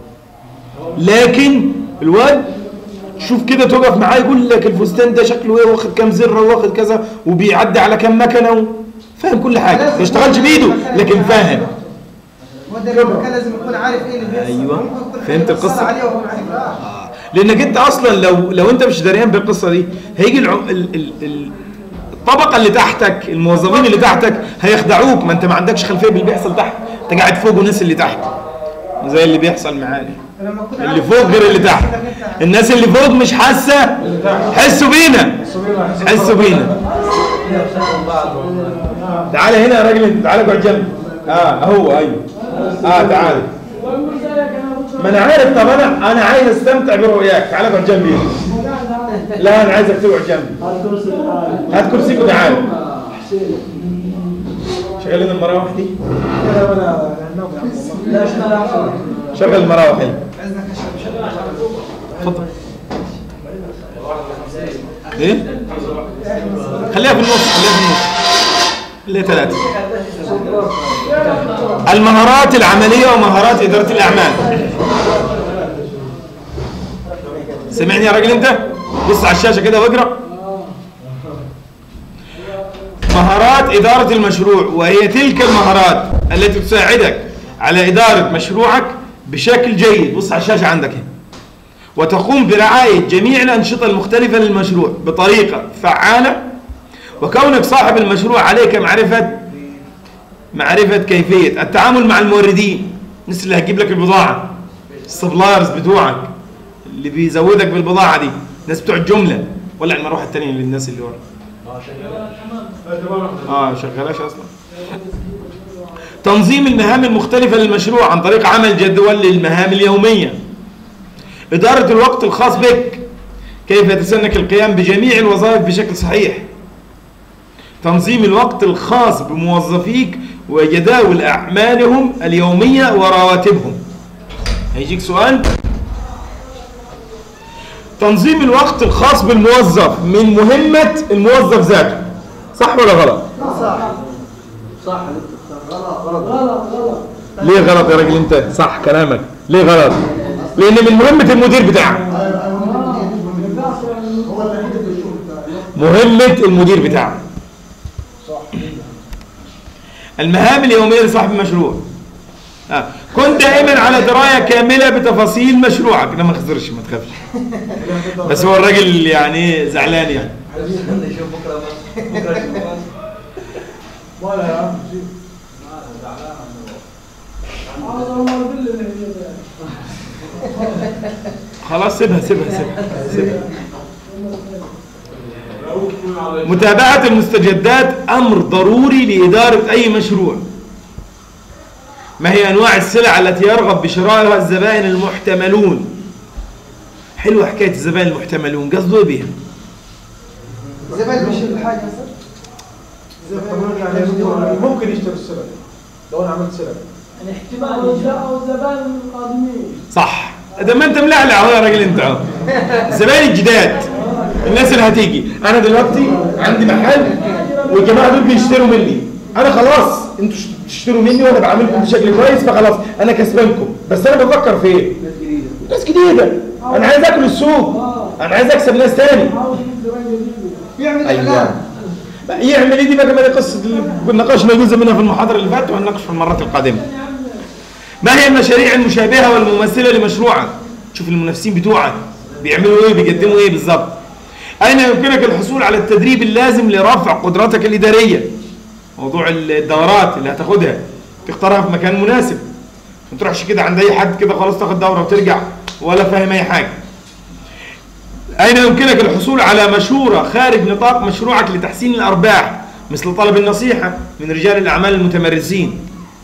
Speaker 1: لكن الواد شوف كده توقف معاه يقول لك الفستان ده شكله ايه، واخد كام زره واخد كذا وبيعدي على كام مكنه، فاهم كل حاجه، ما يشتغلش بايده لكن فاهم.
Speaker 4: لازم يكون عارف ايه اللي بيحصل.
Speaker 1: ايوه فهمت القصه. لانك انت اصلا لو انت مش دريان بالقصه دي هيجي الطبقه اللي تحتك، الموظفين اللي تحتك هيخدعوك، ما انت ما عندكش خلفيه باللي بيحصل تحت، انت قاعد فوق والناس اللي تحت زي اللي بيحصل معانا. اللي فوق غير اللي تحت، الناس اللي فوق مش حاسه، حسوا بينا حسوا بينا. تعالى هنا يا راجل، تعالى اقعد جنبي. هو ايوه تعالى. ما انا عارف، طب انا عايز استمتع برؤياك، تعالى اقعد جنبي. لا انا عايزك تقعد جنبي. هات كرسيك وتعالى. شغل لنا المراوح دي. شغل المراوح هنا. اتفضل. ايه؟ خليها في النص، خليها 3. المهارات العملية ومهارات إدارة الأعمال. سمعني يا راجل أنت؟ بص على الشاشة كده واقرأ. مهارات إدارة المشروع، وهي تلك المهارات التي تساعدك على إدارة مشروعك بشكل جيد. بص على الشاشة عندك هنا. وتقوم برعاية جميع الأنشطة المختلفة للمشروع بطريقة فعالة. وكونك صاحب المشروع عليك معرفة كيفية التعامل مع الموردين، الناس اللي هتجيب لك البضاعة، السبلايرز بتوعك اللي بيزودك بالبضاعة دي، الناس بتوع الجملة. ولا المروحة التانية للناس اللي ورا. شغالاش أصلا. تنظيم المهام المختلفة للمشروع عن طريق عمل جدول للمهام اليومية. إدارة الوقت الخاص بك، كيف يتسنك القيام بجميع الوظائف بشكل صحيح. تنظيم الوقت الخاص بموظفيك وجداول أعمالهم اليومية ورواتبهم. هيجيك سؤال. تنظيم الوقت الخاص بالموظف من مهمة الموظف ذاته، صح ولا غلط؟
Speaker 3: صح.
Speaker 4: غلط.
Speaker 1: ليه غلط يا راجل انت؟ صح كلامك. ليه غلط؟ لأن من مهمة المدير بتاعك. مهمة المدير بتاعك. المهام اليومية لصاحب المشروع. كن دائما على دراية كاملة بتفاصيل مشروعك. لا ما تخسرش، ما تخافش. بس هو الراجل يعني زعلان يعني.
Speaker 3: نشوف بكره
Speaker 2: ولا يا عم
Speaker 1: خلاص سيبها. متابعة المستجدات أمر ضروري لإدارة أي مشروع. ما هي أنواع السلع التي يرغب بشرائها الزبائن المحتملون؟ حلوة حكاية الزبائن المحتملون، قصده إيه بيها؟
Speaker 4: زبائن مش الحاجة
Speaker 2: ممكن يشتري السلع لو انا عملت سلع.
Speaker 5: الاحتمال او الزبائن القادمين.
Speaker 1: صح. ده ما انت ملعلع اهو يا راجل انت اهو. الزبائن الجداد، الناس اللي هتيجي. انا دلوقتي عندي محل والجماعه دول بيشتروا مني، انا خلاص انتوا بتشتروا مني وانا بعاملكم بشكل كويس فخلاص انا كسبانكم، بس انا بفكر في ايه؟ ناس جديده. انا عايز اكل السوق، انا عايز اكسب ناس تاني.
Speaker 4: يعمل
Speaker 1: ايوه. يعمل ايه دي بقى؟ ما دي قصه ناقشنا جزء منها في المحاضره اللي فاتت وهنناقش في المرات القادمه. ما هي المشاريع المشابهه والمماثله لمشروعك؟ شوف المنافسين بتوعك بيعملوا ايه، بيقدموا ايه بالظبط. اين يمكنك الحصول على التدريب اللازم لرفع قدراتك الاداريه؟ موضوع الدورات اللي هتاخدها تختارها في مكان مناسب، ما تروحش كده عند اي حد كده خلاص تاخد دوره وترجع ولا فاهم اي حاجه. أين يمكنك الحصول على مشورة خارج نطاق مشروعك لتحسين الأرباح مثل طلب النصيحة من رجال الأعمال المتمرسين؟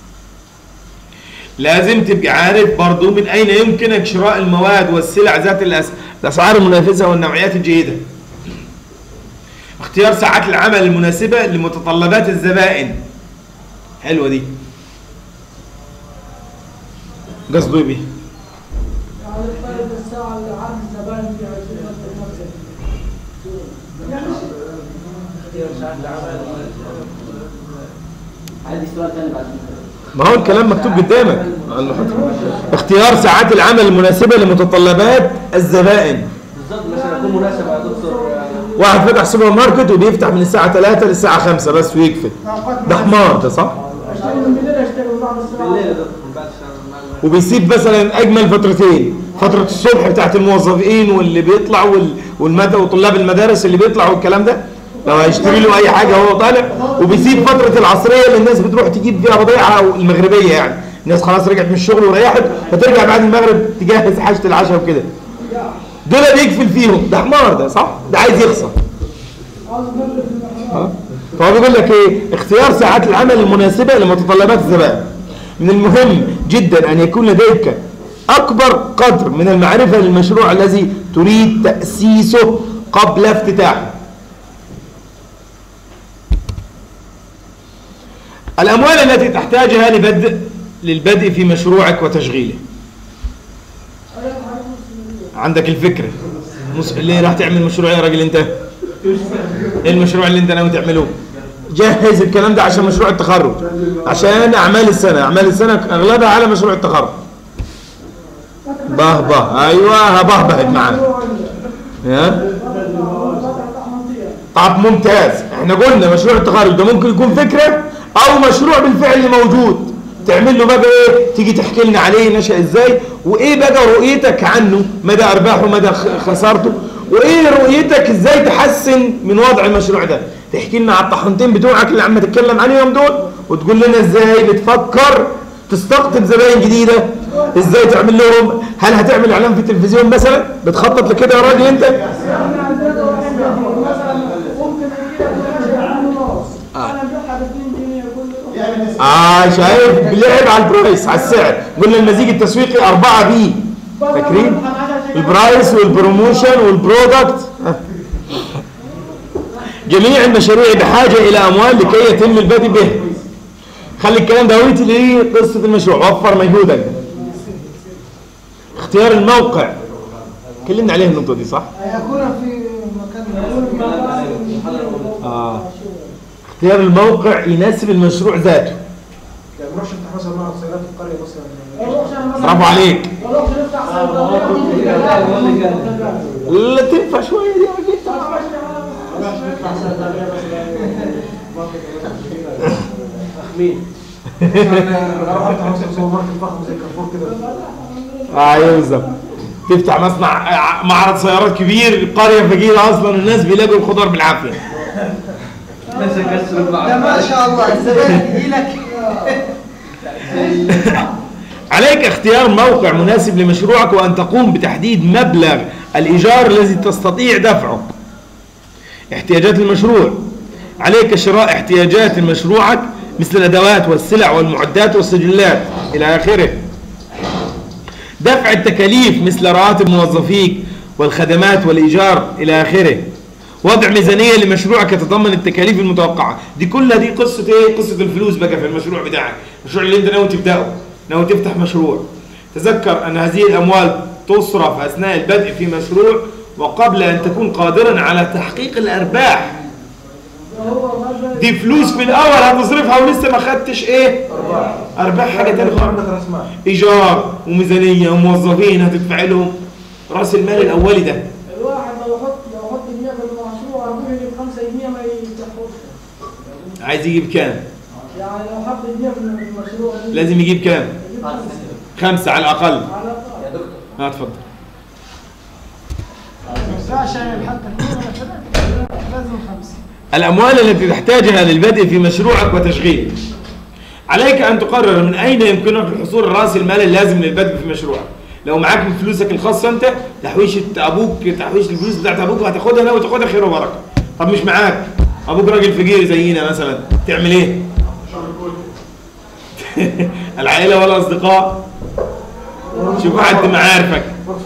Speaker 1: لازم تبقى عارف برضو من أين يمكنك شراء المواد والسلع ذات الأسعار المنافسة والنوعيات الجيدة. اختيار ساعات العمل المناسبة لمتطلبات الزبائن. حلوة دي. قصده بيه
Speaker 5: على الفرد الساعة اللي عند الزبائن في 20
Speaker 3: عندي سؤال ثاني بعد
Speaker 1: ما هو الكلام مكتوب قدامك. اختيار ساعات العمل المناسبة لمتطلبات الزبائن.
Speaker 3: بالظبط مثلا يكون مناسب يا دكتور.
Speaker 1: واحد فتح سوبر ماركت وبيفتح من الساعة 3 للساعة 5 بس ويقفل. ده حمار ده، صح؟
Speaker 5: اشتغل من بالليل، اشتغل بعد الساعة
Speaker 3: بالليل يا دكتور بعد الساعة.
Speaker 1: وبيسيب مثلا أجمل فترتين، فترة الصبح بتاعت الموظفين واللي بيطلع وطلاب المدارس اللي بيطلعوا والكلام ده لو هيشتري له أي حاجة وهو طالع، وبيسيب فترة العصرية اللي الناس بتروح تجيب فيها بضيعة أو المغربية، يعني الناس خلاص رجعت من الشغل وريحت فترجع بعد المغرب تجهز حاجة العشاء وكده. دول بيقفل فيهم. ده حمار ده، صح؟ ده عايز يخسر. فهو بيقول لك ايه؟ اختيار ساعات العمل المناسبة لمتطلبات الزبائن. من المهم جدا أن يكون لديك أكبر قدر من المعرفة للمشروع الذي تريد تأسيسه قبل افتتاحه. الأموال التي تحتاجها للبدء في مشروعك وتشغيله. عندك الفكرة اللي راح تعمل مشروع يا راجل انت؟ ايه المشروع اللي انت ناوي تعمله؟ جهز الكلام ده عشان مشروع التخرج، عشان اعمال السنة اغلبها على مشروع التخرج. ايوه هبهبهت معاك. طب ممتاز. احنا قلنا مشروع التخرج ده ممكن يكون فكرة او مشروع بالفعل موجود، تعمل له بقى ايه؟ تيجي تحكي لنا عليه نشأ ازاي، وايه بقى رؤيتك عنه، مدى ارباحه مدى خسارته، وايه رؤيتك ازاي تحسن من وضع المشروع ده. تحكي لنا على الطحنتين بتوعك اللي عم تتكلم عليهم دول، وتقول لنا ازاي بتفكر تستقطب زباين جديده، ازاي تعمل لهم، هل هتعمل اعلان في التلفزيون مثلا؟ بتخطط لكده يا راجل انت؟ شايف بلعب على البرايس، على السعر. قلنا المزيج التسويقي 4 بي، فاكرين؟ البرايس والبروموشن والبرودكت. جميع المشاريع بحاجة إلى أموال لكي يتم البدء به. خلي الكلام ده ويت لقصة المشروع، وفر مجهودك. اختيار الموقع كلمنا عليه النقطة دي صح؟
Speaker 4: يكون في مكان
Speaker 1: اختيار الموقع يناسب المشروع ذاته.
Speaker 2: يعني ما نروحش نفتح مثلا معرض سيارات في القريه مثلا.
Speaker 1: برافو عليك.
Speaker 5: ونروح نفتح
Speaker 1: لا تنفع شوية دي أكيد.
Speaker 3: مين؟
Speaker 2: انا اروح افتح مثلا سوبر ماركت فخم زي كارفور كده.
Speaker 1: ايوه بالظبط. تفتح مصنع معرض سيارات كبير، قرية فقيرة أصلا الناس بيلاقوا الخضار بالعافية.
Speaker 4: ده ما شاء الله الزبائن تجي لك.
Speaker 1: عليك اختيار موقع مناسب لمشروعك وأن تقوم بتحديد مبلغ الإيجار الذي تستطيع دفعه. احتياجات المشروع: عليك شراء احتياجات مشروعك مثل الأدوات والسلع والمعدات والسجلات إلى آخره. دفع التكاليف مثل رواتب موظفيك والخدمات والإيجار إلى آخره. وضع ميزانية لمشروعك يتضمن التكاليف المتوقعة. دي كلها دي قصة ايه؟ قصة الفلوس بقى في المشروع بتاعك، المشروع اللي انت ناوي تبدأه، ناوي تفتح مشروع. تذكر أن هذه الأموال تصرف أثناء البدء في مشروع وقبل أن تكون قادرا على تحقيق الأرباح. دي فلوس في الأول هتصرفها ولسه ما خدتش ايه؟ أرباح حاجة تانية خالص. إيجار وميزانية وموظفين هتدفع لهم، رأس المال الأولي ده.
Speaker 5: الواحد لو حط جنيه في المشروع اربوح يجيب 5 جنيه ما يتحوش.
Speaker 1: عايز يجيب كام؟
Speaker 5: يعني لو حط جنيه في المشروع
Speaker 1: لازم يجيب كام؟ 5 على الأقل.
Speaker 5: على الأقل.
Speaker 1: اتفضل.
Speaker 4: عشان حتى لازم 5.
Speaker 1: الأموال التي تحتاجها للبدء في مشروعك وتشغيله. عليك أن تقرر من أين يمكنك الحصول على رأس المال اللازم للبدء في مشروعك. لو معاك من فلوسك الخاصة أنت، تحويشة أبوك، تحويشة الفلوس بتاعت أبوك هتاخدها أنا وتاخدها خير وبركة. طب مش معاك، أبوك راجل فقير زينا مثلا، تعمل إيه؟ العائلة والأصدقاء، شوف حد معارفك.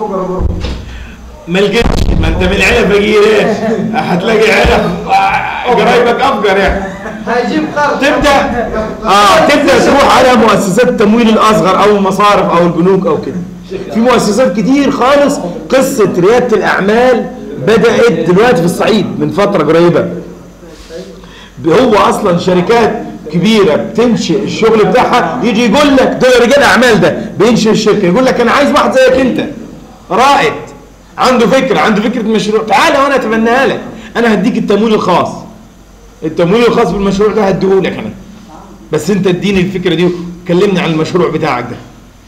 Speaker 1: ما لقيتش، ما أنت من عيلة فقير إيه؟ هتلاقي عيلة قرايبك أفقر يعني.
Speaker 4: هجيب قرض.
Speaker 1: تبدأ تروح على مؤسسات التمويل الأصغر أو المصارف أو البنوك أو كده. في مؤسسات كتير خالص. قصة ريادة الأعمال بدأت دلوقتي في الصعيد من فترة قريبة. هو أصلا شركات كبيرة بتنشئ الشغل بتاعها، يجي يقول لك ده رجال أعمال ده بينشئ الشركة، يقول لك أنا عايز واحد زيك أنت رائد عنده فكرة مشروع، تعالى وأنا أتبناها لك، أنا هديك التمويل الخاص. التمويل الخاص بالمشروع ده هديهولك أنا، بس أنت اديني الفكرة دي وكلمني عن المشروع بتاعك ده.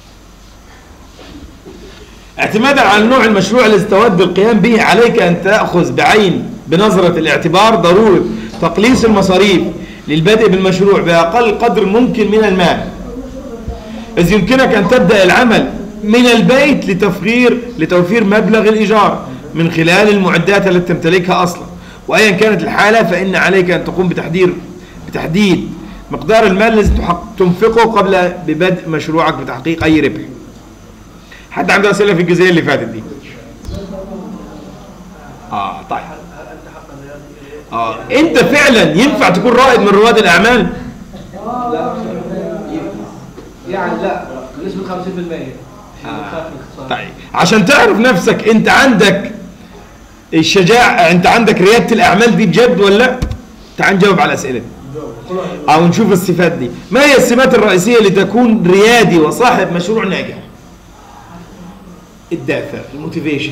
Speaker 1: اعتمادا على نوع المشروع الذي تود القيام به، عليك أن تأخذ بنظرة الاعتبار ضرورة تقليص المصاريف للبدء بالمشروع بأقل قدر ممكن من المال، إذ يمكنك أن تبدأ العمل من البيت لتوفير مبلغ الإيجار من خلال المعدات التي تمتلكها أصلا. وأيا كانت الحالة فإن عليك أن تقوم بتحديد مقدار المال الذي تنفقه قبل ببدء مشروعك بتحقيق أي ربح. حد عنده أسئلة في الجزئية اللي فاتت دي؟ طيب. أنت فعلا ينفع تكون رائد من رواد الأعمال؟
Speaker 3: لا يعني لا بنسبة 50%.
Speaker 1: طيب عشان تعرف نفسك أنت عندك الشجاعة، أنت عندك ريادة الأعمال دي بجد ولا؟ تعال نجاوب على الأسئلة دي أو نشوف الصفات دي. ما هي السمات الرئيسية لتكون ريادي وصاحب مشروع ناجح؟ الدافع، الموتيفيشن.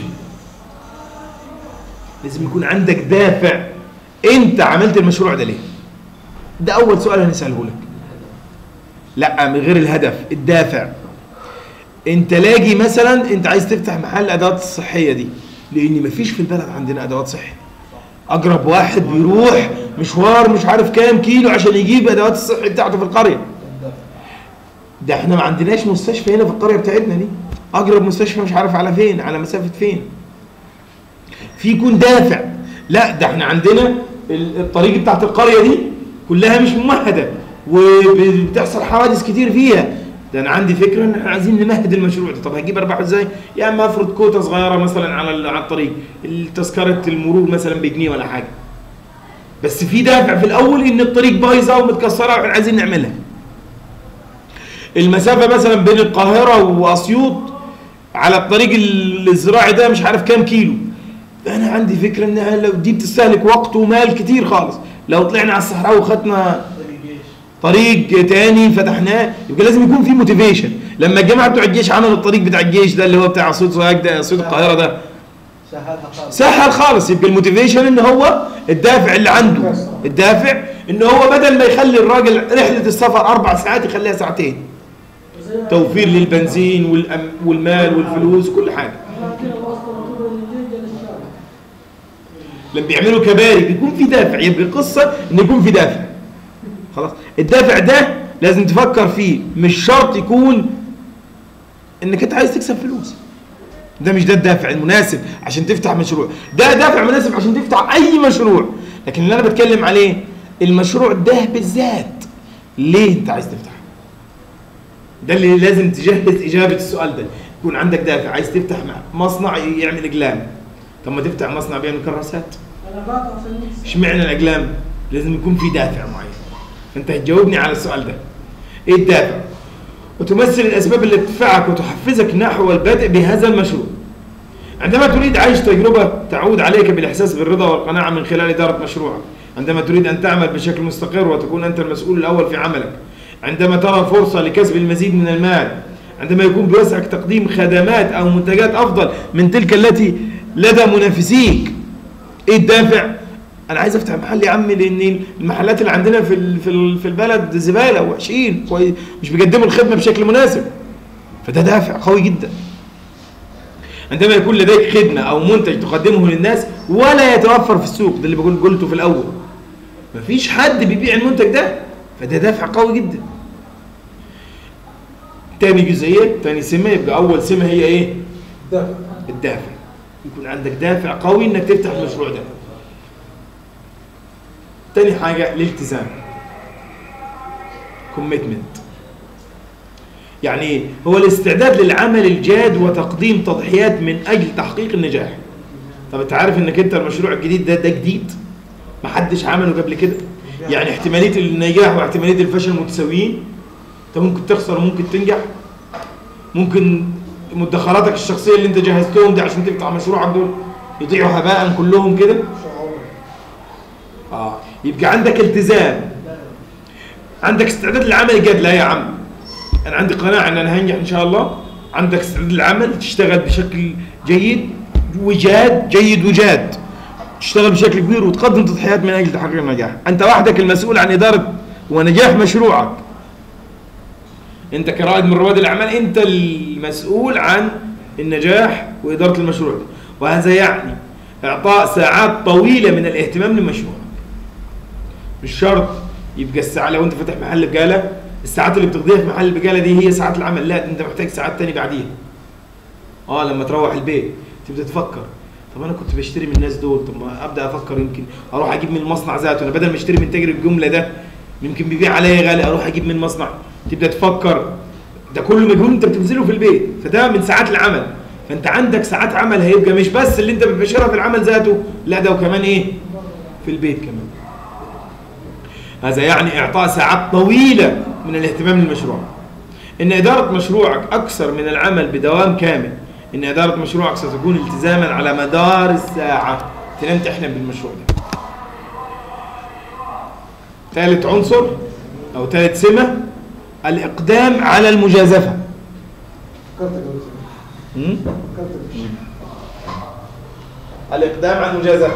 Speaker 1: لازم يكون عندك دافع. أنت عملت المشروع ده ليه؟ ده أول سؤال هنسأله لك. لا من غير الهدف، الدافع. أنت لاقي مثلا أنت عايز تفتح محل أدوات الصحية دي، لأن مفيش في البلد عندنا أدوات صحية. أقرب واحد بيروح مشوار مش عارف كام كيلو عشان يجيب أدوات الصحية بتاعته في القرية. ده احنا ما عندناش مستشفى هنا في القرية بتاعتنا دي. أقرب مستشفى مش عارف على فين، على مسافة فين. في يكون دافع. لا ده احنا عندنا الطريق بتاعت القرية دي كلها مش ممهدة وبتحصل حوادث كتير فيها. ده انا عندي فكره ان احنا عايزين نمهد المشروع ده. طب هجيب ارباحه ازاي؟ يا اما افرض كوتا صغيره مثلا على الطريق، تذكره المرور مثلا بجنيه ولا حاجه. بس في دافع في الاول ان الطريق بايظه ومتكسره واحنا عايزين نعملها. المسافه مثلا بين القاهره واسيوط على الطريق الزراعي ده مش عارف كام كيلو. انا عندي فكره انها لو دي بتستهلك وقت ومال كتير خالص، لو طلعنا على الصحراء وخدنا طريق تاني فتحناه، يبقى لازم يكون في موتيفيشن. لما الجماعه بتوع الجيش عملوا الطريق بتاع الجيش ده اللي هو بتاع صوت سوهاج ده، صوت القاهره ده، سهل خالص. يبقى الموتيفيشن ان هو الدافع اللي عنده، الدافع ان هو بدل ما يخلي الراجل رحله السفر 4 ساعات يخليها ساعتين، توفير للبنزين والمال والفلوس كل حاجه. لما بيعملوا كباري بيكون في دافع، يبقى القصه ان يكون في دافع. خلاص الدافع ده لازم تفكر فيه، مش شرط يكون انك انت عايز تكسب فلوس، ده مش ده الدافع المناسب عشان تفتح مشروع، ده دافع مناسب عشان تفتح اي مشروع. لكن اللي انا بتكلم عليه المشروع ده بالذات، ليه انت عايز تفتح؟ ده اللي لازم تجهز اجابه السؤال ده، يكون عندك دافع. عايز تفتح مصنع يعمل اقلام، طب ما تفتح مصنع بيعمل كراسات. اشمعنى الاقلام؟ لازم يكون في دافع معين. فانت هتجاوبني على السؤال ده، ايه الدافع؟ وتمثل الاسباب اللي تدفعك وتحفزك نحو البدء بهذا المشروع. عندما تريد عيش تجربه تعود عليك بالاحساس بالرضا والقناعه من خلال اداره مشروعك، عندما تريد ان تعمل بشكل مستقر وتكون انت المسؤول الاول في عملك، عندما ترى فرصه لكسب المزيد من المال، عندما يكون بوسعك تقديم خدمات او منتجات افضل من تلك التي لدى منافسيك. ايه الدافع؟ انا عايز افتح محل يا عمي، لان المحلات اللي عندنا في البلد زباله وحشين، مش بيقدموا الخدمه بشكل مناسب. فده دافع قوي جدا. عندما يكون لديك خدمه او منتج تقدمه للناس ولا يتوفر في السوق، ده اللي قلته في الاول، مفيش حد بيبيع المنتج ده، فده دافع قوي جدا. تاني جزئيه، تاني سمه، يبقى اول سمه هي ايه؟ الدافع. يكون عندك دافع قوي انك تفتح المشروع ده. تاني حاجة الالتزام، commitment. يعني ايه؟ هو الاستعداد للعمل الجاد وتقديم تضحيات من اجل تحقيق النجاح. طب انت عارف انك انت المشروع الجديد ده جديد، محدش عمله قبل كده، يعني احتمالية النجاح واحتمالية الفشل متساويين. انت ممكن تخسر وممكن تنجح، ممكن مدخراتك الشخصية اللي انت جهزتهم دي عشان تفتح مشروعك دول يضيعوا هباء كلهم كده. يبقى عندك التزام، عندك استعداد للعمل الجاد. لا يا عم انا عندي قناعه ان انا هنجح ان شاء الله. عندك استعداد للعمل، تشتغل بشكل جيد وجاد، تشتغل بشكل كبير وتقدم تضحيات من اجل تحقيق النجاح. انت وحدك المسؤول عن اداره ونجاح مشروعك. انت كرائد من رواد الاعمال انت المسؤول عن النجاح واداره المشروع ده. وهذا يعني اعطاء ساعات طويله من الاهتمام لمشروعك. مش شرط يبقى الساعه، لو انت فاتح محل بقاله الساعات اللي بتقضيها في محل البقاله دي هي ساعات العمل، لا انت محتاج ساعات تاني بعديها. لما تروح البيت تبدا تفكر، طب انا كنت بشتري من الناس دول، طب ما ابدا افكر يمكن اروح اجيب من المصنع ذاته، انا بدل ما اشتري من تاجر الجمله ده يمكن بيبيع عليا غالي، اروح اجيب من المصنع. تبدا تفكر، ده كله مجهود انت بتبذله في البيت، فده من ساعات العمل. فانت عندك ساعات عمل هيبقى مش بس اللي انت بتبشرها في العمل ذاته، لا ده وكمان ايه؟ في البيت كمان. هذا يعني اعطاء ساعات طويله من الاهتمام للمشروع. ان اداره مشروعك اكثر من العمل بدوام كامل. ان اداره مشروعك ستكون التزاما على مدار الساعه. تنام تحلم بالمشروع ده. ثالث عنصر او ثالث سمه الاقدام على المجازفه. الاقدام على المجازفه.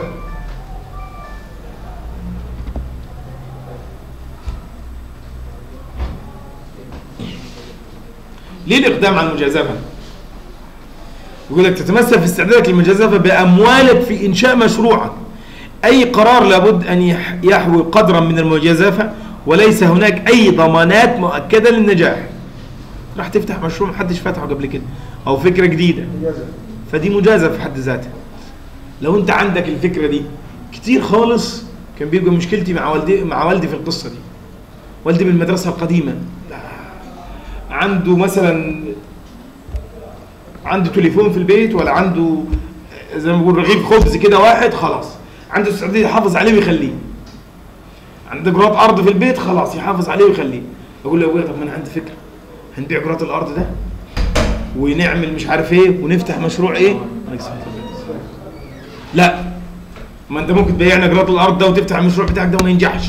Speaker 1: ليه الاقدام على المجازفه؟ يقول لك تتمثل في استعدادك للمجازفه باموالك في انشاء مشروعك. اي قرار لابد ان يحوي قدرا من المجازفه، وليس هناك اي ضمانات مؤكده للنجاح. راح تفتح مشروع محدش فتحه قبل كده او فكره جديده، فدي مجازفه في حد ذاتها. لو انت عندك الفكره دي كتير خالص، كان بيبقى مشكلتي مع والدي في القصه دي. والدي من المدرسه القديمه، عنده مثلا عنده تليفون في البيت، ولا عنده زي ما بقول رغيف خبز كده واحد، خلاص عنده استعداد يحافظ عليه ويخليه. عنده جرات ارض في البيت، خلاص يحافظ عليه ويخليه. اقول له يا ابويا طب ما انا عندي فكره، هنبيع جرات الارض ده ونعمل مش عارف ايه ونفتح مشروع ايه. لا، ما انت ممكن تبيعنا جراد الارض ده وتفتح المشروع بتاعك ده وما ينجحش.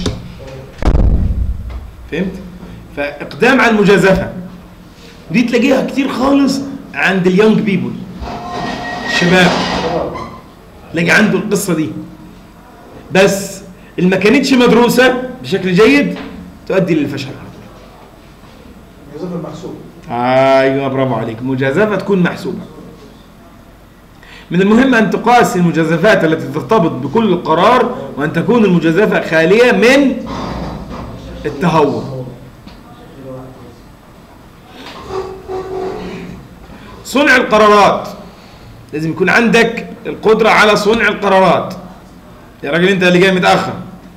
Speaker 1: فهمت؟ فاقدام على المجازفه دي تلاقيها كتير خالص عند اليونج بيبول، الشباب تلاقي عنده القصه دي، بس اللي ما كانتش مدروسه بشكل جيد تؤدي للفشل.
Speaker 2: المجازفه المحسوبه.
Speaker 1: ايوه برافو عليك، مجازفه تكون محسوبه. من المهم ان تقاس المجازفات التي ترتبط بكل قرار، وان تكون المجازفه خاليه من التهور. صنع القرارات، لازم يكون عندك القدره على صنع القرارات. يا راجل انت اللي جاي متاخر.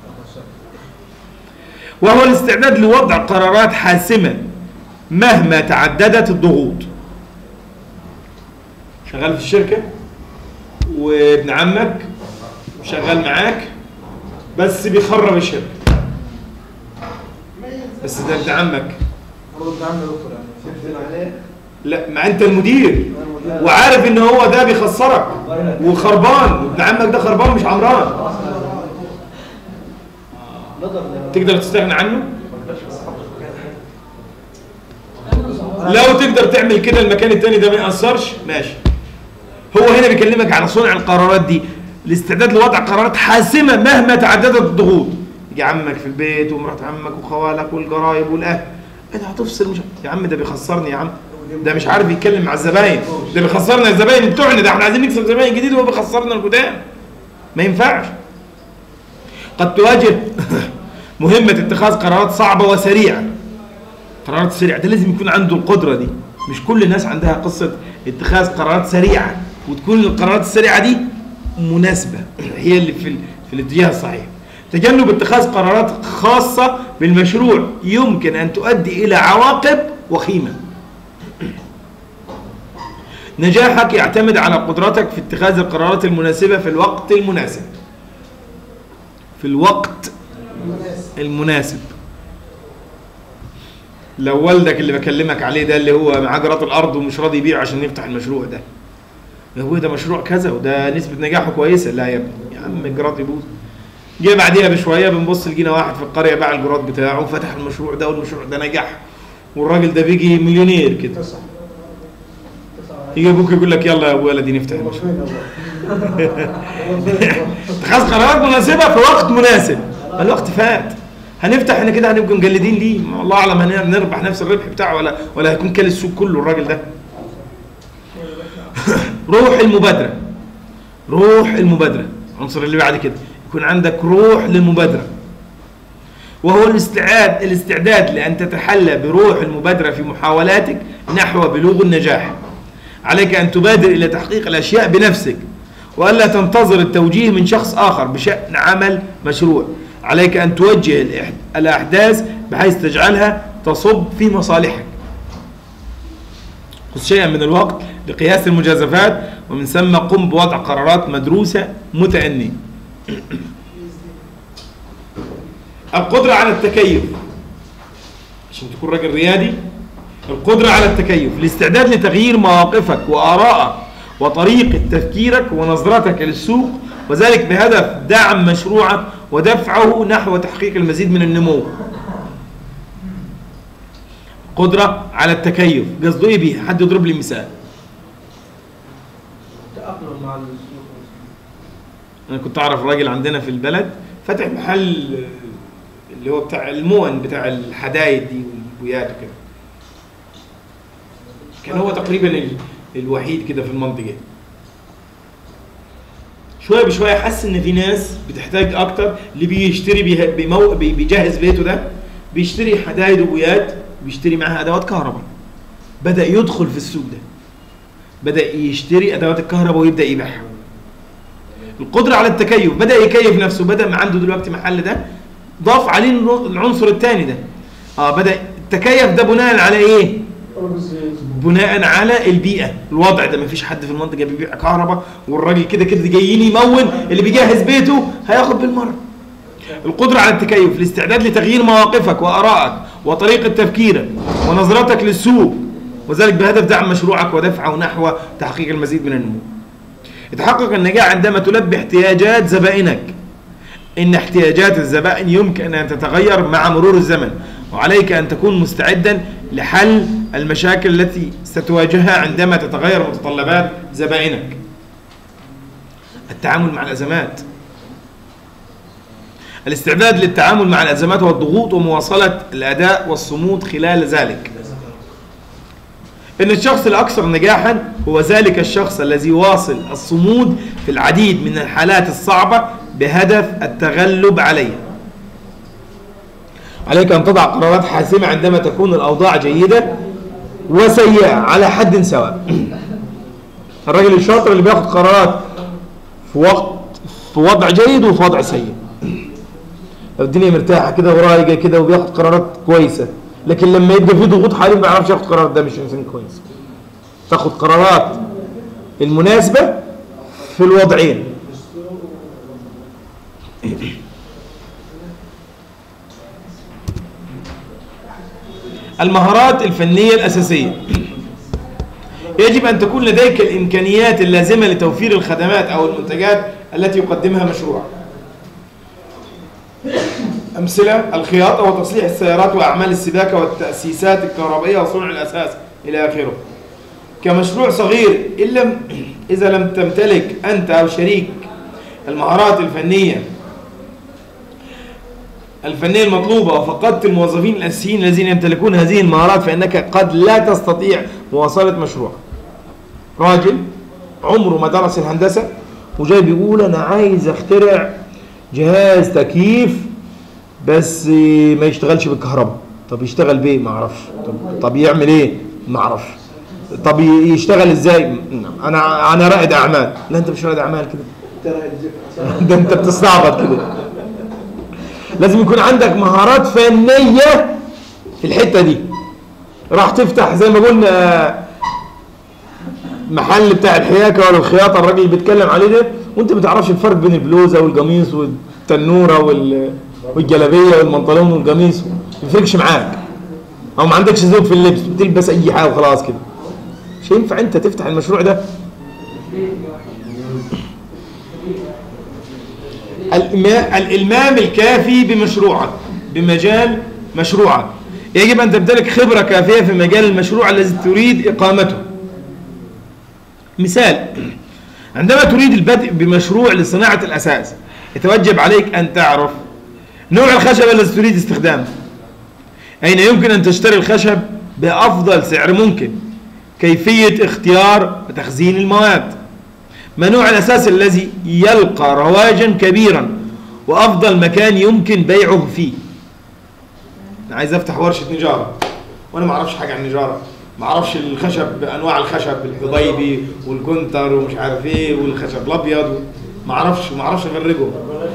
Speaker 1: وهو الاستعداد لوضع قرارات حاسمه مهما تعددت الضغوط. شغال في الشركه وابن عمك شغال معاك بس بيخرب الشركه، بس ده ابن عمك.
Speaker 2: برضه ابن عمي يا دكتور يعني.
Speaker 1: لا، ما انت المدير وعارف ان هو ده بيخسرك وخربان، وابن عمك ده خربان مش عمران. تقدر تستغنى عنه؟ لو تقدر تعمل كده المكان التاني ده ما يأثرش ماشي. هو هنا بيكلمك على صنع القرارات دي، الاستعداد لوضع قرارات حاسمة مهما تعددت الضغوط. يجي عمك في البيت ومرات عمك وخوالك والقرايب والاهل، انت هتفصل مش يا عم ده بيخسرني، يا عم ده مش عارف يتكلم مع الزباين، ده بيخسرنا الزباين بتوعنا، ده احنا عايزين نكسب زباين جديد وهو بيخسرنا القدام. ما ينفعش. قد تواجه مهمة اتخاذ قرارات صعبة وسريعة. قرارات سريعة ده لازم يكون عنده القدرة دي. مش كل الناس عندها قصة اتخاذ قرارات سريعة، وتكون القرارات السريعة دي مناسبة، هي اللي في الاتجاه الصحيح. تجنب اتخاذ قرارات خاصة بالمشروع يمكن أن تؤدي إلى عواقب وخيمة. نجاحك يعتمد على قدرتك في اتخاذ القرارات المناسبة في الوقت المناسب. في الوقت المناسب. لو والدك اللي بكلمك عليه ده اللي هو معاه جرات الارض ومش راضي يبيع عشان يفتح المشروع ده، يا ابويا ده مشروع كذا وده نسبه نجاحه كويسه، لا يا ابني يا عم الجرات يبوظ. جه بعديها بشويه بنبص لقينا واحد في القريه باع الجرات بتاعه وفتح المشروع ده والمشروع ده نجح والراجل ده بيجي مليونير كده. يجي ابوك يقول لك يلا يا ابو ولدي نفتح المشروع. اتخاذ قرارات مناسبه في وقت مناسب. الوقت فات، هنفتح احنا كده هنبقى مجلدين ليه؟ الله اعلم هنربح نفس الربح بتاعه ولا هيكون كل السوق كله الراجل ده. روح المبادره. روح المبادره، العنصر اللي بعد كده يكون عندك روح للمبادره، وهو الاستعداد لان تتحلى بروح المبادره في محاولاتك نحو بلوغ النجاح. عليك ان تبادر الى تحقيق الاشياء بنفسك، والا تنتظر التوجيه من شخص اخر بشان عمل مشروع. عليك أن توجه الأحداث بحيث تجعلها تصب في مصالحك. خذ شيئا من الوقت لقياس المجازفات، ومن ثم قم بوضع قرارات مدروسة متأنية. القدرة على التكيف، عشان تكون راجل ريادي، القدرة على التكيف، الاستعداد لتغيير مواقفك وآرائك وطريقة تفكيرك ونظرتك للسوق، وذلك بهدف دعم مشروعك ودفعه نحو تحقيق المزيد من النمو. قدرة على التكيف، قصده ايه بيها؟ حد يضرب لي مثال.
Speaker 3: تأقلم مع السوق.
Speaker 1: انا كنت اعرف راجل عندنا في البلد فتح محل اللي هو بتاع المون بتاع الحدايد دي والبويات وكده. كان هو تقريبا الوحيد كده في المنطقة. شويه بشويه حس ان في ناس بتحتاج اكتر، اللي بيشتري بيجهز بيته ده بيشتري حدايد وبويات، بيشتري معاها ادوات كهرباء. بدا يدخل في السوق ده، بدا يشتري ادوات الكهرباء ويبدا يبيعها. القدره على التكيف، بدا يكيف نفسه، بدا ما عنده دلوقتي محل ده ضاف عليه العنصر الثاني ده. بدا التكيف ده بناء على ايه؟ بناء على البيئه، الوضع ده. مفيش حد في المنطقه بيبيع كهرباء، والراجل كده كده جايين يمون، اللي بيجهز بيته هياخد بالمره. القدره على التكيف، الاستعداد لتغيير مواقفك وارائك وطريقه تفكيرك ونظرتك للسوق، وذلك بهدف دعم مشروعك ودفعه نحو تحقيق المزيد من النمو. يتحقق النجاح عندما تلبي احتياجات زبائنك. إن احتياجات الزبائن يمكن أن تتغير مع مرور الزمن، وعليك أن تكون مستعدا لحل المشاكل التي ستواجهها عندما تتغير متطلبات زبائنك. التعامل مع الأزمات. الاستعداد للتعامل مع الأزمات والضغوط ومواصلة الأداء والصمود خلال ذلك. إن الشخص الأكثر نجاحا هو ذلك الشخص الذي يواصل الصمود في العديد من الحالات الصعبة بهدف التغلب عليها. عليك أن تضع قرارات حاسمة عندما تكون الأوضاع جيدة وسيئة على حد سواء. الرجل الشاطر اللي بياخد قرارات في وضع جيد وفي وضع سيء. لو الدنيا مرتاحة كده ورايقة كده وبياخد قرارات كويسة، لكن لما يبقى في ضغوط حواليه ما بيعرفش ياخد قرارات، ده مش إنسان كويس. تاخد قرارات المناسبة في الوضعين. المهارات الفنية الأساسية. يجب أن تكون لديك الإمكانيات اللازمة لتوفير الخدمات أو المنتجات التي يقدمها مشروعك. أمثلة: الخياطة وتصليح السيارات وأعمال السباكة والتأسيسات الكهربائية وصنع الأساس إلى آخره. كمشروع صغير إذا لم تمتلك أنت أو شريك المهارات الفنية المطلوبة وفقدت الموظفين الأساسيين الذين يمتلكون هذه المهارات، فإنك قد لا تستطيع مواصلة مشروع. راجل عمره ما درس الهندسة وجاي بيقول أنا عايز أخترع جهاز تكييف بس ما يشتغلش بالكهرباء. طب يشتغل بيه؟ ما اعرفش. طب يعمل ايه؟ ما اعرفش. طب يشتغل ازاي؟ انا رائد اعمال. لا انت مش رائد اعمال كده، ده انت بتستعبط كده. لازم يكون عندك مهارات فنية في الحتة دي. راح تفتح زي ما قلنا محل بتاع الحياكة ولا الخياطة، الراجل اللي بيتكلم عليه ده، وانت ما تعرفش الفرق بين البلوزة والقميص والتنورة والجلابية والمنطلون والقميص، ما يفرقش معاك. او ما عندكش ذوق في اللبس، بتلبس اي حاجة وخلاص كده. مش ينفع انت تفتح المشروع ده. الإلمام الكافي بمجال مشروعك. يجب أن تمتلك خبرة كافية في مجال المشروع الذي تريد إقامته. مثال: عندما تريد البدء بمشروع لصناعة الأساس، يتوجب عليك أن تعرف نوع الخشب الذي تريد استخدامه، أين يمكن أن تشتري الخشب بأفضل سعر ممكن، كيفية اختيار وتخزين المواد، ما نوع الأساس الذي يلقى رواجا كبيرا وأفضل مكان يمكن بيعه فيه. أنا عايز أفتح ورشة نجارة وأنا ما أعرفش حاجة عن النجارة، ما أعرفش الخشب، أنواع الخشب، الحضيبي والكونتر ومش عارف إيه والخشب الأبيض، ما أعرفش أفرقه.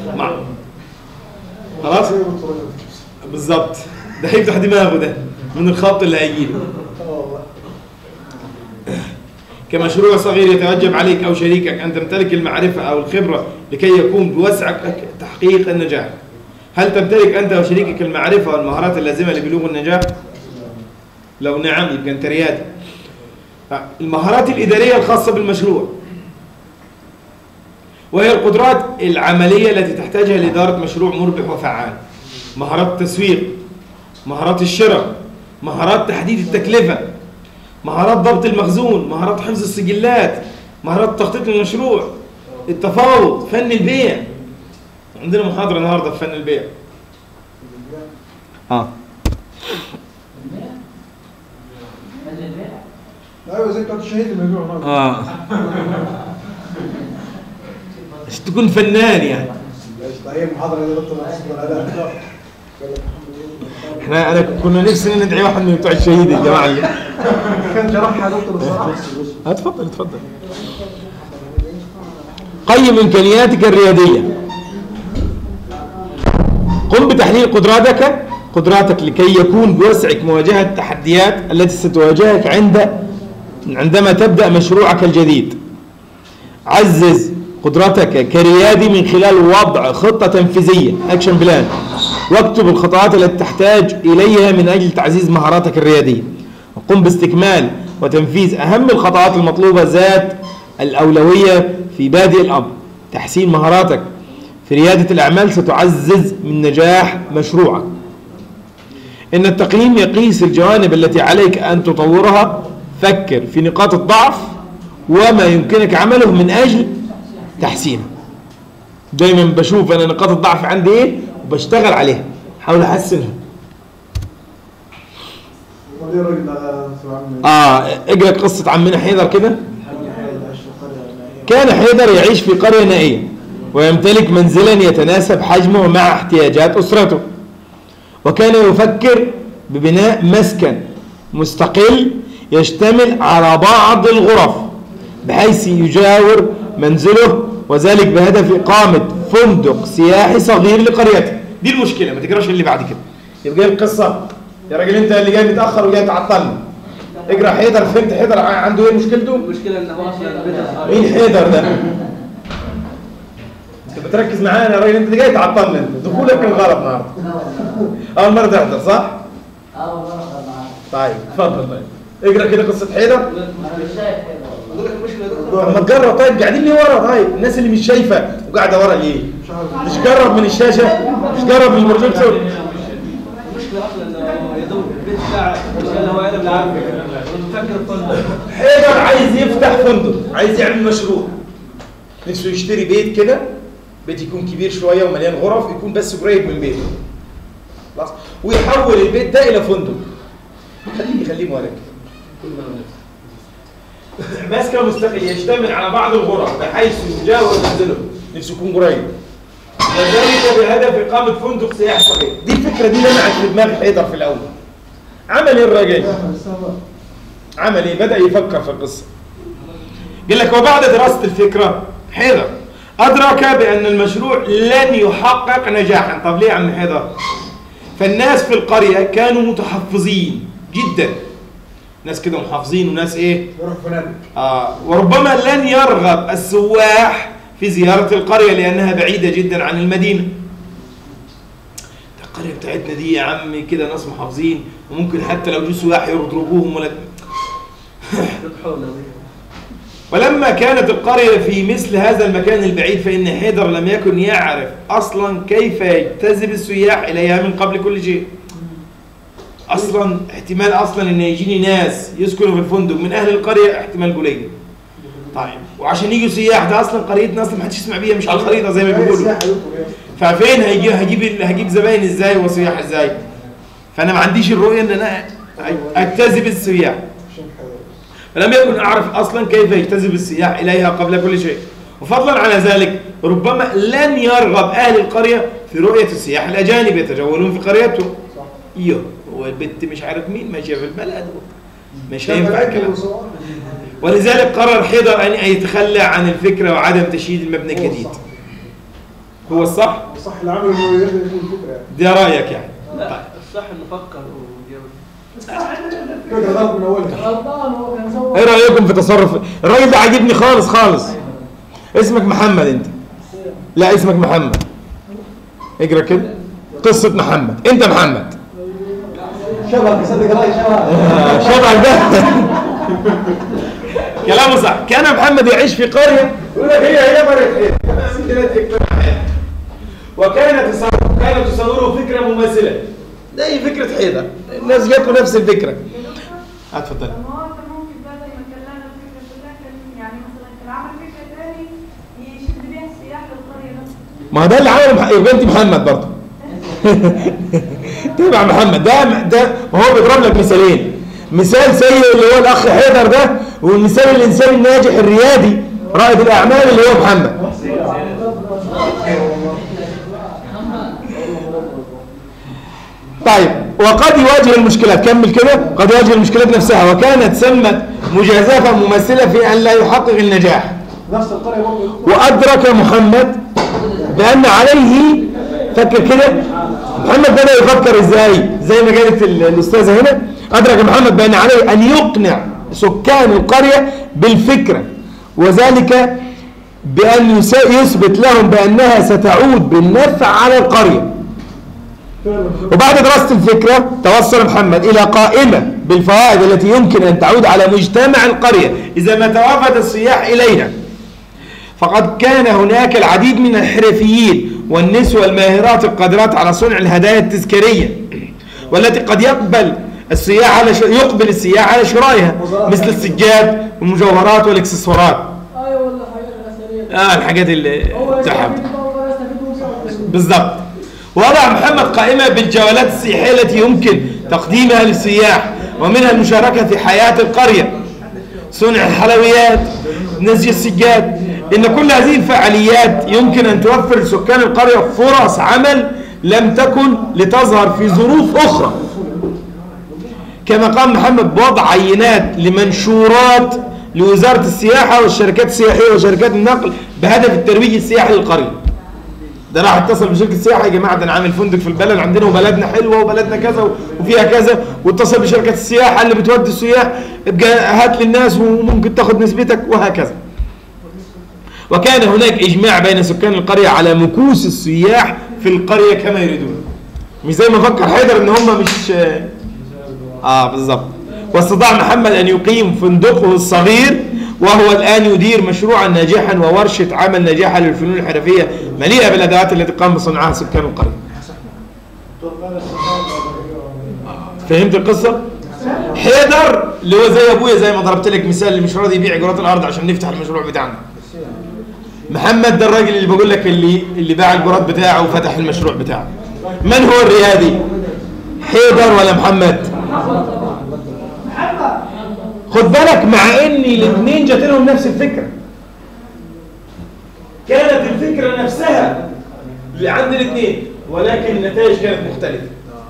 Speaker 1: خلاص؟ بالظبط، ده هيفتح دماغه ده من الخط اللي هيجيله. كمشروع صغير يتوجب عليك أو شريكك أن تمتلك المعرفة أو الخبرة لكي يكون بوسعك تحقيق النجاح. هل تمتلك أنت وشريكك المعرفة والمهارات اللازمة لبلوغ النجاح؟ لو نعم يبقى أنت ريادي. المهارات الإدارية الخاصة بالمشروع، وهي القدرات العملية التي تحتاجها لإدارة مشروع مربح وفعال. مهارات التسويق، مهارات الشراء، مهارات تحديد التكلفة، مهارات ضبط المخزون، مهارات حفظ السجلات، مهارات تخطيط المشروع، التفاوض، فن البيع. عندنا محاضرة النهارده في فن البيع.
Speaker 2: ايوه زي بتاعت الشهيد اللي بيبيعوا
Speaker 1: عشان تكون فنان يعني.
Speaker 2: هي محاضرة يا دكتور
Speaker 1: انا كنا نفسنا ندعي واحد من بتوع الشهيد يا جماعه اللي
Speaker 2: كان جرحها يا دكتور الصراحه.
Speaker 1: اتفضل. قيم امكانياتك الرياديه. قم بتحليل قدراتك لكي يكون بوسعك مواجهه التحديات التي ستواجهك عندما تبدا مشروعك الجديد. عزز قدرتك كريادي من خلال وضع خطة تنفيذية أكشن بلان، واكتب الخطوات التي تحتاج إليها من أجل تعزيز مهاراتك الريادية. وقم باستكمال وتنفيذ أهم الخطوات المطلوبة ذات الأولوية في بادئ الأمر. تحسين مهاراتك في ريادة الأعمال ستعزز من نجاح مشروعك. إن التقييم يقيس الجوانب التي عليك أن تطورها. فكر في نقاط الضعف وما يمكنك عمله من أجل تحسينها. دايما بشوف أنا نقاط الضعف عندي إيه وبشتغل عليها، حاول أحسنها. اقرأ قصة عمنا حيدر كده. كان حيدر يعيش في قرية نائية ويمتلك منزلا يتناسب حجمه مع احتياجات أسرته، وكان يفكر ببناء مسكن مستقل يشتمل على بعض الغرف بحيث يجاور منزله، وذلك بهدف إقامة فندق سياحي صغير لقريته. دي المشكلة، ما تقراش اللي بعد كده. يبقى القصة يا راجل انت اللي جاي متأخر وجاي تعطلني. اقرا حيدر. فهمت حيدر عنده ايه مشكلته؟
Speaker 3: المشكلة ان هو اصلا
Speaker 1: مين حيدر ده؟ انت بتركز معانا يا راجل، انت جاي تعطلني. انت دخولك كان غلط النهارده. اول مرة تحضر صح؟
Speaker 6: اول مرة معاك.
Speaker 1: طيب اتفضل. طيب اقرا كده قصة حيدر.
Speaker 6: انا مش شايف كده.
Speaker 3: بقول لك المشكلة يا دكتور.
Speaker 1: ما تجرب. طيب قاعدين ليه ورا؟ طيب الناس اللي مش شايفة وقاعدة ورا ليه؟ مش جرب من الشاشة، مش جرب من البروجيكتور.
Speaker 3: المشكلة اصلا انه يدور البيت بتاعه اللي هو قلب العالم بفكر الفندق.
Speaker 1: حيدر عايز يفتح فندق، عايز يعمل مشروع، نفسه يشتري بيت كده، بيت يكون كبير شويه ومليان غرف، يكون بس قريب من بيته خلاص، ويحول البيت ده الى فندق. خليه مورك مسكن مستقل يشتمل على بعض الغرف بحيث يجاور منزله، نفسه يكون قريب، وذلك بهدف اقامه فندق سياحي صغير. دي الفكره دي لمعت في دماغ حيدر في الاول. عمل ايه الراجل؟ عمل ايه؟ بدأ يفكر في القصة. قال لك وبعد دراسة الفكرة حيدر أدرك بأن المشروع لن يحقق نجاحا. طب ليه يا عم حيدر؟ فالناس في القرية كانوا متحفظين جدا، ناس كده محافظين وناس ايه؟ وربما لن يرغب السواح في زيارة القرية لأنها بعيدة جدا عن المدينة. القرية بتاعتنا دي يا عمي كده ناس محافظين، وممكن حتى لو جو سواح يضربوهم ولا ولما كانت القرية في مثل هذا المكان البعيد فإن حيدر لم يكن يعرف أصلا كيف يجتذب السياح إليها من قبل كل شيء. أصلا احتمال أصلا إن يجيني ناس يسكنوا في الفندق من أهل القرية احتمال قليل. طيب وعشان يجوا سياح ده أصلا قريتنا أصلا ما حدش يسمع بيها، مش على الخريطة زي ما بيقولوا. ففين هجيب زباين ازاي وسياح ازاي؟ فانا ما عنديش الرؤيه ان انا اجتذب السياح، فلم يكن اعرف اصلا كيف يجتذب السياح اليها قبل كل شيء. وفضلا على ذلك ربما لن يرغب اهل القريه في رؤيه السياح الاجانب يتجولون في قريتهم. ايوه هو البت مش عارف مين ماشيه في البلد، مش هينفع الكلام. ولذلك قرر حيدر ان يتخلى عن الفكره وعدم تشييد المبنى الجديد. هو الصح؟
Speaker 2: الصح العمل انه يخدم الفكره.
Speaker 1: ده رايك يعني؟
Speaker 3: لا الصح نفكر
Speaker 2: كده غلط من اولها.
Speaker 5: غلطان هو كان سوى.
Speaker 1: ايه رايكم في تصرف الراجل ده؟ عاجبني خالص خالص. اسمك محمد انت؟ لا اسمك محمد. اقرا كده قصه محمد. انت محمد
Speaker 2: شبهك صدق راي
Speaker 1: شبهك ده كلامه صح. كان محمد يعيش في قريه يقول لك هي قريه وكانت تصوره فكره مماثله. ده هي فكره حيدر، الناس جاته نفس الفكره. اتفضل.
Speaker 7: ما هو كان ممكن بدل ما كان لنا الفكره كلها كان يعني مثلا كان عمل فكره ثاني يشد بيها السياح للقريه نفسها.
Speaker 1: ما ده اللي عمله يبقى انت محمد برضه. تبع محمد ده هو بيضرب لك مثالين، مثال سيء اللي هو الاخ حيدر ده، والمثال الانسان الناجح الريادي رائد الاعمال اللي هو محمد. طيب وقد يواجه المشكلات، كمل كده، قد يواجه المشكلات نفسها، وكانت ثمة مجازفة ممثلة في أن لا يحقق النجاح.
Speaker 2: نفس القريه برضه.
Speaker 1: وأدرك محمد بأن عليه، فكر كده، محمد بدأ يفكر ازاي؟ زي ما قالت الأستاذة هنا، أدرك محمد بأن عليه أن يقنع سكان القرية بالفكرة، وذلك بأن يثبت لهم بأنها ستعود بالنفع على القرية. وبعد دراسة الفكرة توصل محمد إلى قائمة بالفوائد التي يمكن أن تعود على مجتمع القرية إذا ما توافد السياح إليها. فقد كان هناك العديد من الحرفيين والنسوة الماهرات القادرات على صنع الهدايا التذكارية والتي قد يقبل السياح على شرائها مثل السجاد والمجوهرات والاكسسوارات.
Speaker 5: ايوه والله الحاجات الاثريه
Speaker 1: الحاجات اللي تحب
Speaker 5: يستفيدوا
Speaker 1: بالضبط. وضع محمد قائمة بالجولات السياحية التي يمكن تقديمها للسياح ومنها المشاركة في حياة القرية، صنع الحلويات، نسج السجاد. إن كل هذه الفعاليات يمكن أن توفر لسكان القرية فرص عمل لم تكن لتظهر في ظروف أخرى. كما قام محمد بوضع عينات لمنشورات لوزارة السياحة والشركات السياحية وشركات النقل بهدف الترويج السياحي للقرية. ده راح اتصل بشركة السياحة، يا جماعة ده أنا عامل فندق في البلد عندنا وبلدنا حلوة وبلدنا كذا وفيها كذا، واتصل بشركة السياحة اللي بتودي السياح، ابقى هات للناس وممكن تاخد نسبتك وهكذا. وكان هناك إجماع بين سكان القرية على مكوس السياح في القرية كما يريدون، مش زي ما فكر حيدر إن هم مش بالضبط. واستطاع محمد أن يقيم فندقه الصغير وهو الآن يدير مشروعا ناجحا وورشة عمل ناجحة للفنون الحرفية مليئة بالأدوات التي قام بصنعها سكان القرية. فهمت القصة؟ حيدر اللي هو زي أبويا، زي ما ضربت لك مثال، اللي مش راضي يبيع إيجارات الأرض عشان نفتح المشروع بتاعنا. محمد ده الراجل اللي بقول لك اللي باع الجراد بتاعه وفتح المشروع بتاعه. من هو الريادي؟ حيدر ولا محمد؟ خد بالك مع ان الاثنين جات لهم نفس الفكره، كانت الفكره نفسها اللي عند الاثنين ولكن النتائج كانت مختلفه.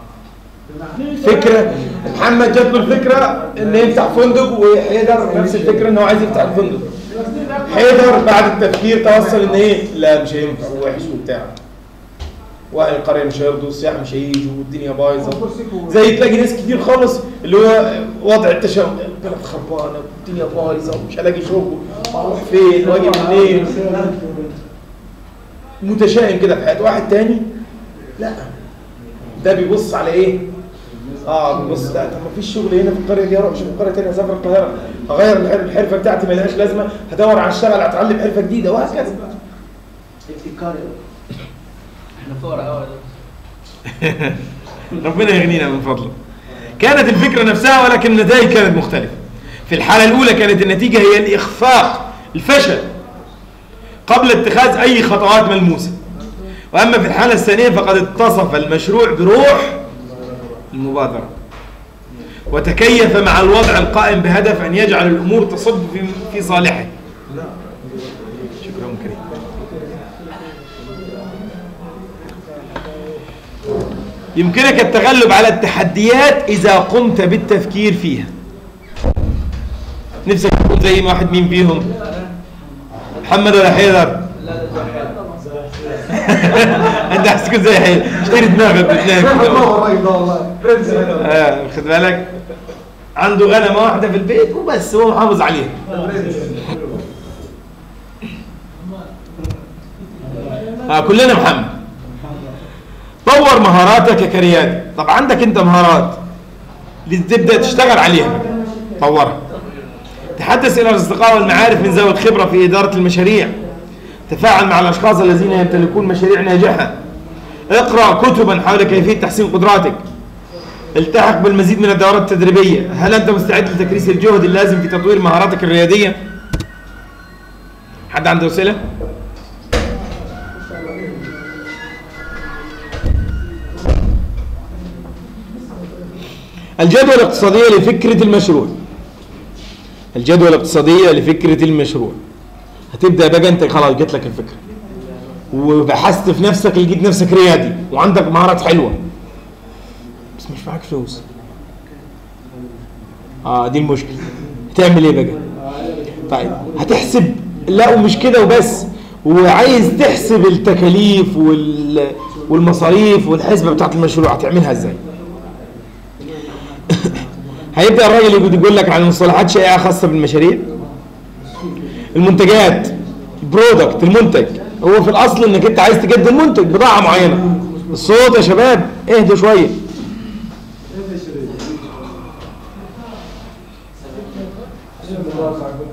Speaker 1: فكره محمد جات له الفكره انه يفتح فندق، وحيدر نفس الفكره انه عايز يفتح الفندق. حيدر بعد التفكير توصل ان ايه، لا مش هينفع ووحش وبتاع، واهل القريه مش هيرضوا، السياح مش هيجوا والدنيا بايظه، زي تلاقي ناس كتير خالص اللي هو وضع التشاؤم، البلد خربانه والدنيا بايظه ومش هلاقي شغل، اروح فين واجي منين، متشائم كده في حياته. واحد تاني لا، ده بيبص على ايه؟ بيبص لا، طب ما فيش شغل هنا في القريه دي، اروح اشوف القريه تانيه، اسافر القاهره، اغير الحرفه بتاعتي ما لهاش لازمه، هدور على الشغل، اتعلم حرفه جديده وهكذا. ربنا يغنينا من فضله. كانت الفكرة نفسها ولكن النتائج كانت مختلفة. في الحالة الأولى كانت النتيجة هي الإخفاق، الفشل قبل اتخاذ أي خطوات ملموسة. وأما في الحالة الثانية فقد اتصف المشروع بروح المبادرة وتكيف مع الوضع القائم بهدف أن يجعل الأمور تصب في صالحه. شكرا كريم. يمكنك التغلب على التحديات إذا قمت بالتفكير فيها. نفسك تكون زي واحد مين فيهم؟ محمد ولا حيدر؟ أنت عايز تكون زي حيدر، اشتري دماغك بتنام خد بالك، عنده غنمة واحدة في البيت وبس هو محافظ عليها. كلنا محمد. طور مهاراتك كريادي. طب عندك انت مهارات تبدا تشتغل عليها، طورها. تحدث الى الاصدقاء والمعارف من ذوي الخبره في اداره المشاريع. تفاعل مع الاشخاص الذين يمتلكون مشاريع ناجحه. اقرا كتبا حول كيفيه تحسين قدراتك. التحق بالمزيد من الدورات التدريبيه. هل انت مستعد لتكريس الجهد اللازم في تطوير مهاراتك الرياديه؟ حد عنده اسئله؟ الجدوى الاقتصادية لفكرة المشروع. الجدوى الاقتصادية لفكرة المشروع. هتبدأ بقى انت خلاص جت لك الفكرة وبحثت في نفسك، لقيت نفسك ريادي وعندك مهارات حلوة بس مش معاك فلوس. دي المشكلة. هتعمل ايه بقى؟ طيب هتحسب، لا ومش كده وبس، وعايز تحسب التكاليف والمصاريف والحسبة بتاعت المشروع، هتعملها ازاي؟ هيبدأ الراجل يقول لك عن مصطلحات شائعة خاصة بالمشاريع. المنتجات، البرودكت، المنتج. هو في الأصل إنك أنت عايز تقدم منتج، بضاعة معينة. الصوت يا شباب اهدوا شوية.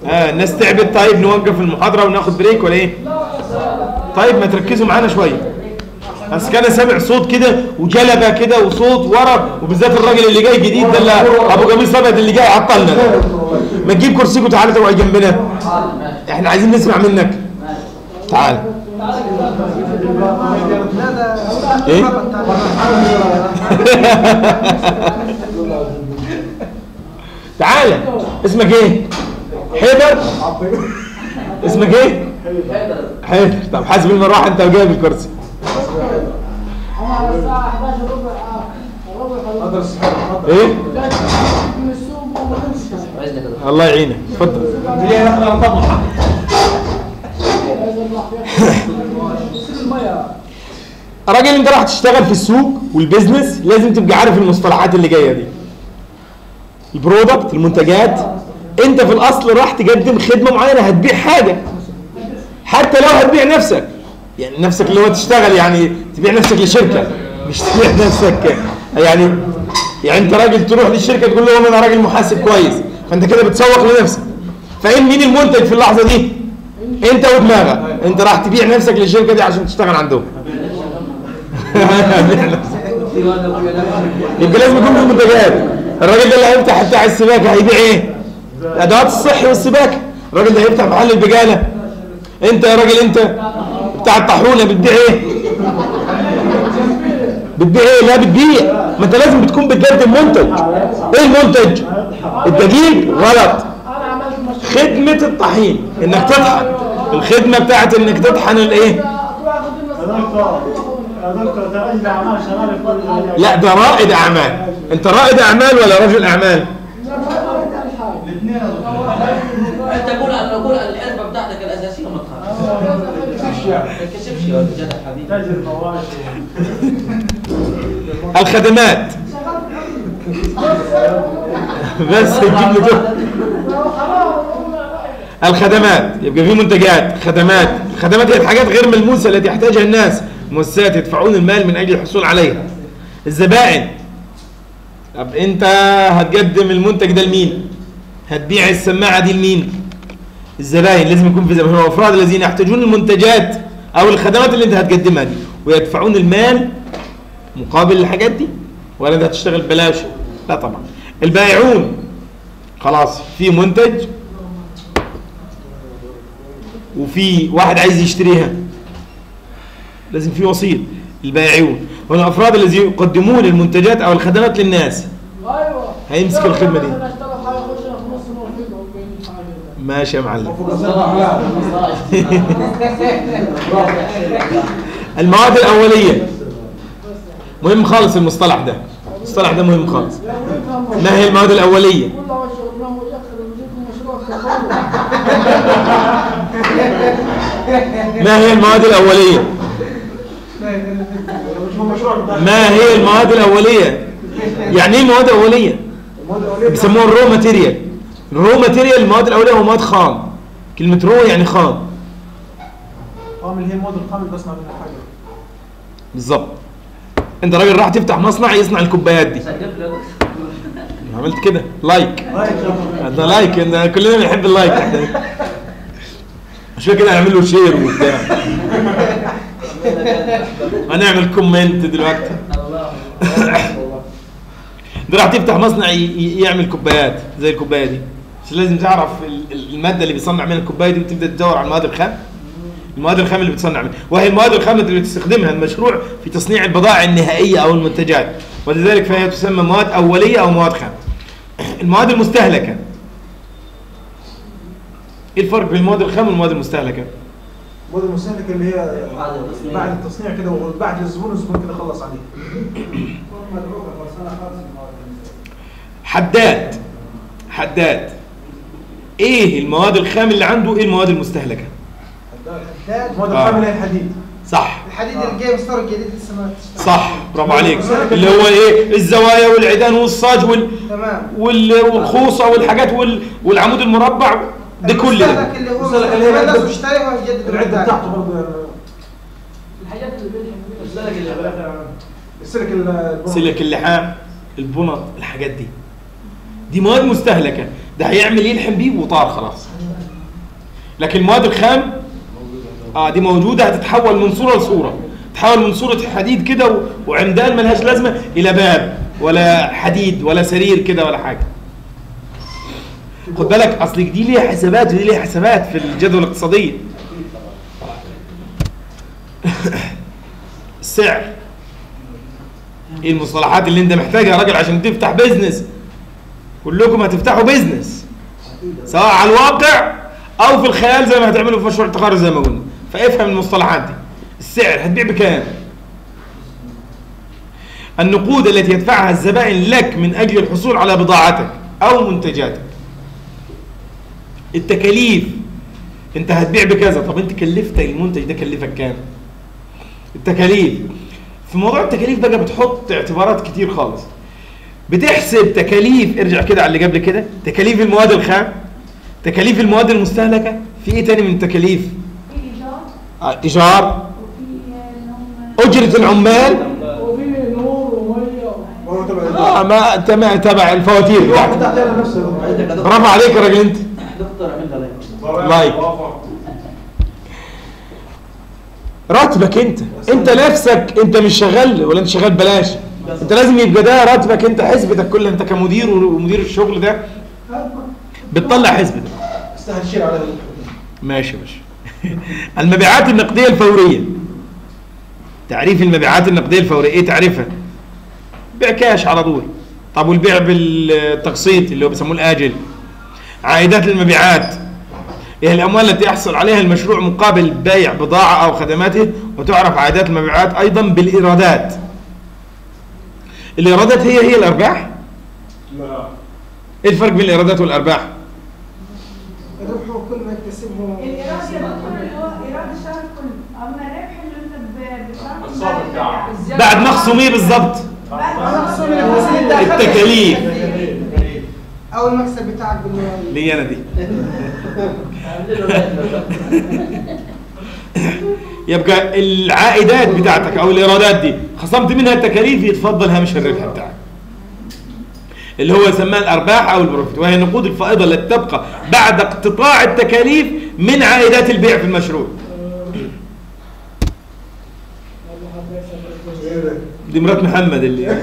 Speaker 1: الناس تعبت. طيب نوقف المحاضره وناخد بريك ولا ايه؟ طيب ما تركزوا معانا شويه. بس كان سامع صوت كده وجلبه كده وصوت ورا، وبالذات الراجل اللي جاي جديد ده اللي ابو قميص ابيض اللي جاي عطلنا ده. ما تجيب كرسيك وتعالى تقعد جنبنا، احنا عايزين نسمع منك. تعال. ايه؟ تعالى. اسمك ايه؟ حيدر. اسمك ايه؟ حيدر. طب حاسب المروحه انت وجايب الكرسي.
Speaker 5: على الساعة 11 ربع
Speaker 1: ايه؟
Speaker 5: من السوق
Speaker 1: الله يعينك. اتفضل. راجل انت راح تشتغل في السوق والبيزنس، لازم تبقى عارف المصطلحات اللي جايه دي. البرودكت، المنتجات. انت في الاصل راح تقدم خدمه معينه، هتبيع حاجه. حتى لو هتبيع نفسك، يعني نفسك اللي هو تشتغل، يعني تبيع نفسك لشركه، مش تبيع نفسك يعني انت راجل تروح للشركه تقول لهم انا راجل محاسب كويس، فانت كده بتسوق لنفسك. مين المنتج في اللحظه دي؟ انت ودماغك. انت راح تبيع نفسك للشركه دي عشان تشتغل عندهم. يبقى لازم يكون في منتجات. الراجل ده اللي هيفتح بتاع السباكه هيبيع ايه؟ الادوات الصحي والسباكه. الراجل ده هيفتح محل البقاله. انت يا راجل انت بتاع الطاحونه بتبيع ايه؟ بتبيع ايه؟ لا بتبيع. ما انت لازم بتكون بتقدم منتج. ايه المنتج؟ الدقيق غلط. خدمه الطحين، انك تطحن. الخدمه بتاعت انك تطحن الايه؟ لا ده رائد اعمال. انت رائد اعمال ولا رجل اعمال؟
Speaker 6: انت قول الحرفه بتاعتك الاساسيه وما تكسبش يا جدع حبيبي.
Speaker 1: الخدمات. بس تجيب لي الخدمات. يبقى في منتجات، خدمات. الخدمات هي الحاجات غير ملموسه التي يحتاجها الناس، مؤسسات يدفعون المال من اجل الحصول عليها. الزبائن. طب انت هتقدم المنتج ده لمين؟ هتبيع السماعه دي لمين؟ الزبائن. لازم يكون في زبائن، هم افراد الذين يحتاجون المنتجات او الخدمات اللي انت هتقدمها دي، ويدفعون المال مقابل الحاجات دي. ولا انت هتشتغل ببلاش؟ لا طبعا. البائعون. خلاص في منتج وفي واحد عايز يشتريها، لازم في وسيط. البائعون هم الافراد الذين يقدمون المنتجات او الخدمات للناس.
Speaker 5: ايوه
Speaker 1: هيمسك الخدمه دي. ماشي يا معلم. المواد الاوليه مهم خالص. المصطلح ده مهم خالص. ما هي المواد الاوليه؟ ما هي المواد الاوليه؟ ما هي المواد الاوليه؟ يعني ايه المواد الاوليه؟ بيسموها الرو ماتيريال. الرو ماتيريال المواد الاوليه هو مواد خام. كلمه رو يعني خام.
Speaker 2: خام اللي هي المواد الخام اللي بصنع منها حاجه.
Speaker 1: بالظبط. انت راجل راح تفتح مصنع يصنع الكوبايات دي. عملت كده لايك. ده لايك. كلنا بنحب اللايك. مش كده هنعمل له شير وبتاع. هنعمل كومنت دلوقتي. ده راح تفتح مصنع يعمل كوبايات زي الكوبايه دي. بس لازم تعرف الماده اللي بيصنع منها الكوبايه دي، وتبدا تدور على المواد الخام. المواد الخام اللي بتصنع منها، وهي المواد الخام اللي تستخدمها المشروع في تصنيع البضائع النهائيه او المنتجات، ولذلك فهي تسمى مواد اوليه او مواد خام. المواد المستهلكه. ايه الفرق بين المواد الخام والمواد المستهلكه؟
Speaker 2: المواد المستهلكه اللي هي بعد التصنيع كده وبعد الزبون كده خلص عليه.
Speaker 1: حداد. ايه المواد الخام اللي عنده؟ ايه المواد المستهلكه؟
Speaker 2: المواد الخام اللي هي الحديد.
Speaker 1: صح.
Speaker 4: الحديد اللي جاي مصدر الجديد لسه ما
Speaker 1: صح، برافو عليك. اللي هو ايه؟ الزوايا والعيدان والصاج
Speaker 4: تمام
Speaker 1: والخوصه والحاجات والعمود المربع ده كله.
Speaker 4: اللي هو الناس بيشتريها ويجدد
Speaker 2: العده بتاعته برضه.
Speaker 5: الحاجات اللي
Speaker 1: سلك اللحام، البنط، الحاجات دي مواد مستهلكه. ده هيعمل يلحم بيه وطار خلاص. لكن المواد الخام دي موجوده، هتتحول من صوره لصوره، تحول من صوره حديد كده وعمدان ملهاش لازمه الى باب ولا حديد ولا سرير كده ولا حاجه. خد بالك اصل دي ليها حسابات ودي ليها حسابات في الجدول الاقتصاديه. السعر، ايه المصطلحات اللي انت محتاجها يا راجل عشان تفتح بيزنس؟ كلكم هتفتحوا بيزنس سواء على الواقع او في الخيال زي ما هتعملوا في مشروع التخرج زي ما قلنا. فافهم المصطلحات دي. السعر هتبيع بكام؟ النقود التي يدفعها الزبائن لك من اجل الحصول على بضاعتك او منتجاتك. التكاليف، انت هتبيع بكذا، طب انت كلفت المنتج ده كلفك كام؟ التكاليف. في موضوع التكاليف بقى بتحط اعتبارات كتير خالص. بتحسب تكاليف، ارجع كده على اللي قبل كده، تكاليف المواد الخام، تكاليف المواد المستهلكه، في ايه تاني من التكاليف؟
Speaker 7: في ايجار،
Speaker 1: ايجار،
Speaker 7: وفي
Speaker 1: اجره العمال،
Speaker 5: وفي نور وميه
Speaker 1: ما تبع الفواتير بتاعتك. برافو عليك يا راجل انت.
Speaker 3: دكتور عملها
Speaker 1: لايك. راتبك انت نفسك، انت مش شغال ولا انت شغال بلاش، انت لازم يبقى ده راتبك انت، حسبتك كلها انت كمدير ومدير الشغل ده بتطلع حسبتك.
Speaker 2: استاهل شيء على
Speaker 1: ماشي يا باشا. المبيعات النقديه الفوريه. تعريف المبيعات النقديه الفوريه ايه تعريفها؟ بيع كاش على طول. طب والبيع بالتقسيط اللي هو بيسموه الاجل. عائدات المبيعات هي الاموال التي يحصل عليها المشروع مقابل بيع بضاعه او خدماته، وتعرف عائدات المبيعات ايضا بالايرادات. الايرادات هي الارباح؟
Speaker 2: لا.
Speaker 1: ايه الفرق بين الايرادات والارباح؟
Speaker 4: الربح كل ما يكتسبه
Speaker 7: الايراد يا دكتور اللي هو ايراد الشهر كله، اما الربح اللي انت بتعمله
Speaker 2: الصافي بتاعك.
Speaker 1: بعد نقصه ايه بالظبط؟ التكاليف
Speaker 4: او المكسب بتاعك بالمال.
Speaker 1: لي انا دي. يبقى العائدات بتاعتك او الايرادات دي خصمت منها التكاليف، يتفضل هامش الربح بتاعك اللي هو يسمى الارباح او البروفيت، وهي النقود الفائضه التي تبقى بعد اقتطاع التكاليف من عائدات البيع في المشروع. دي مرات محمد اللي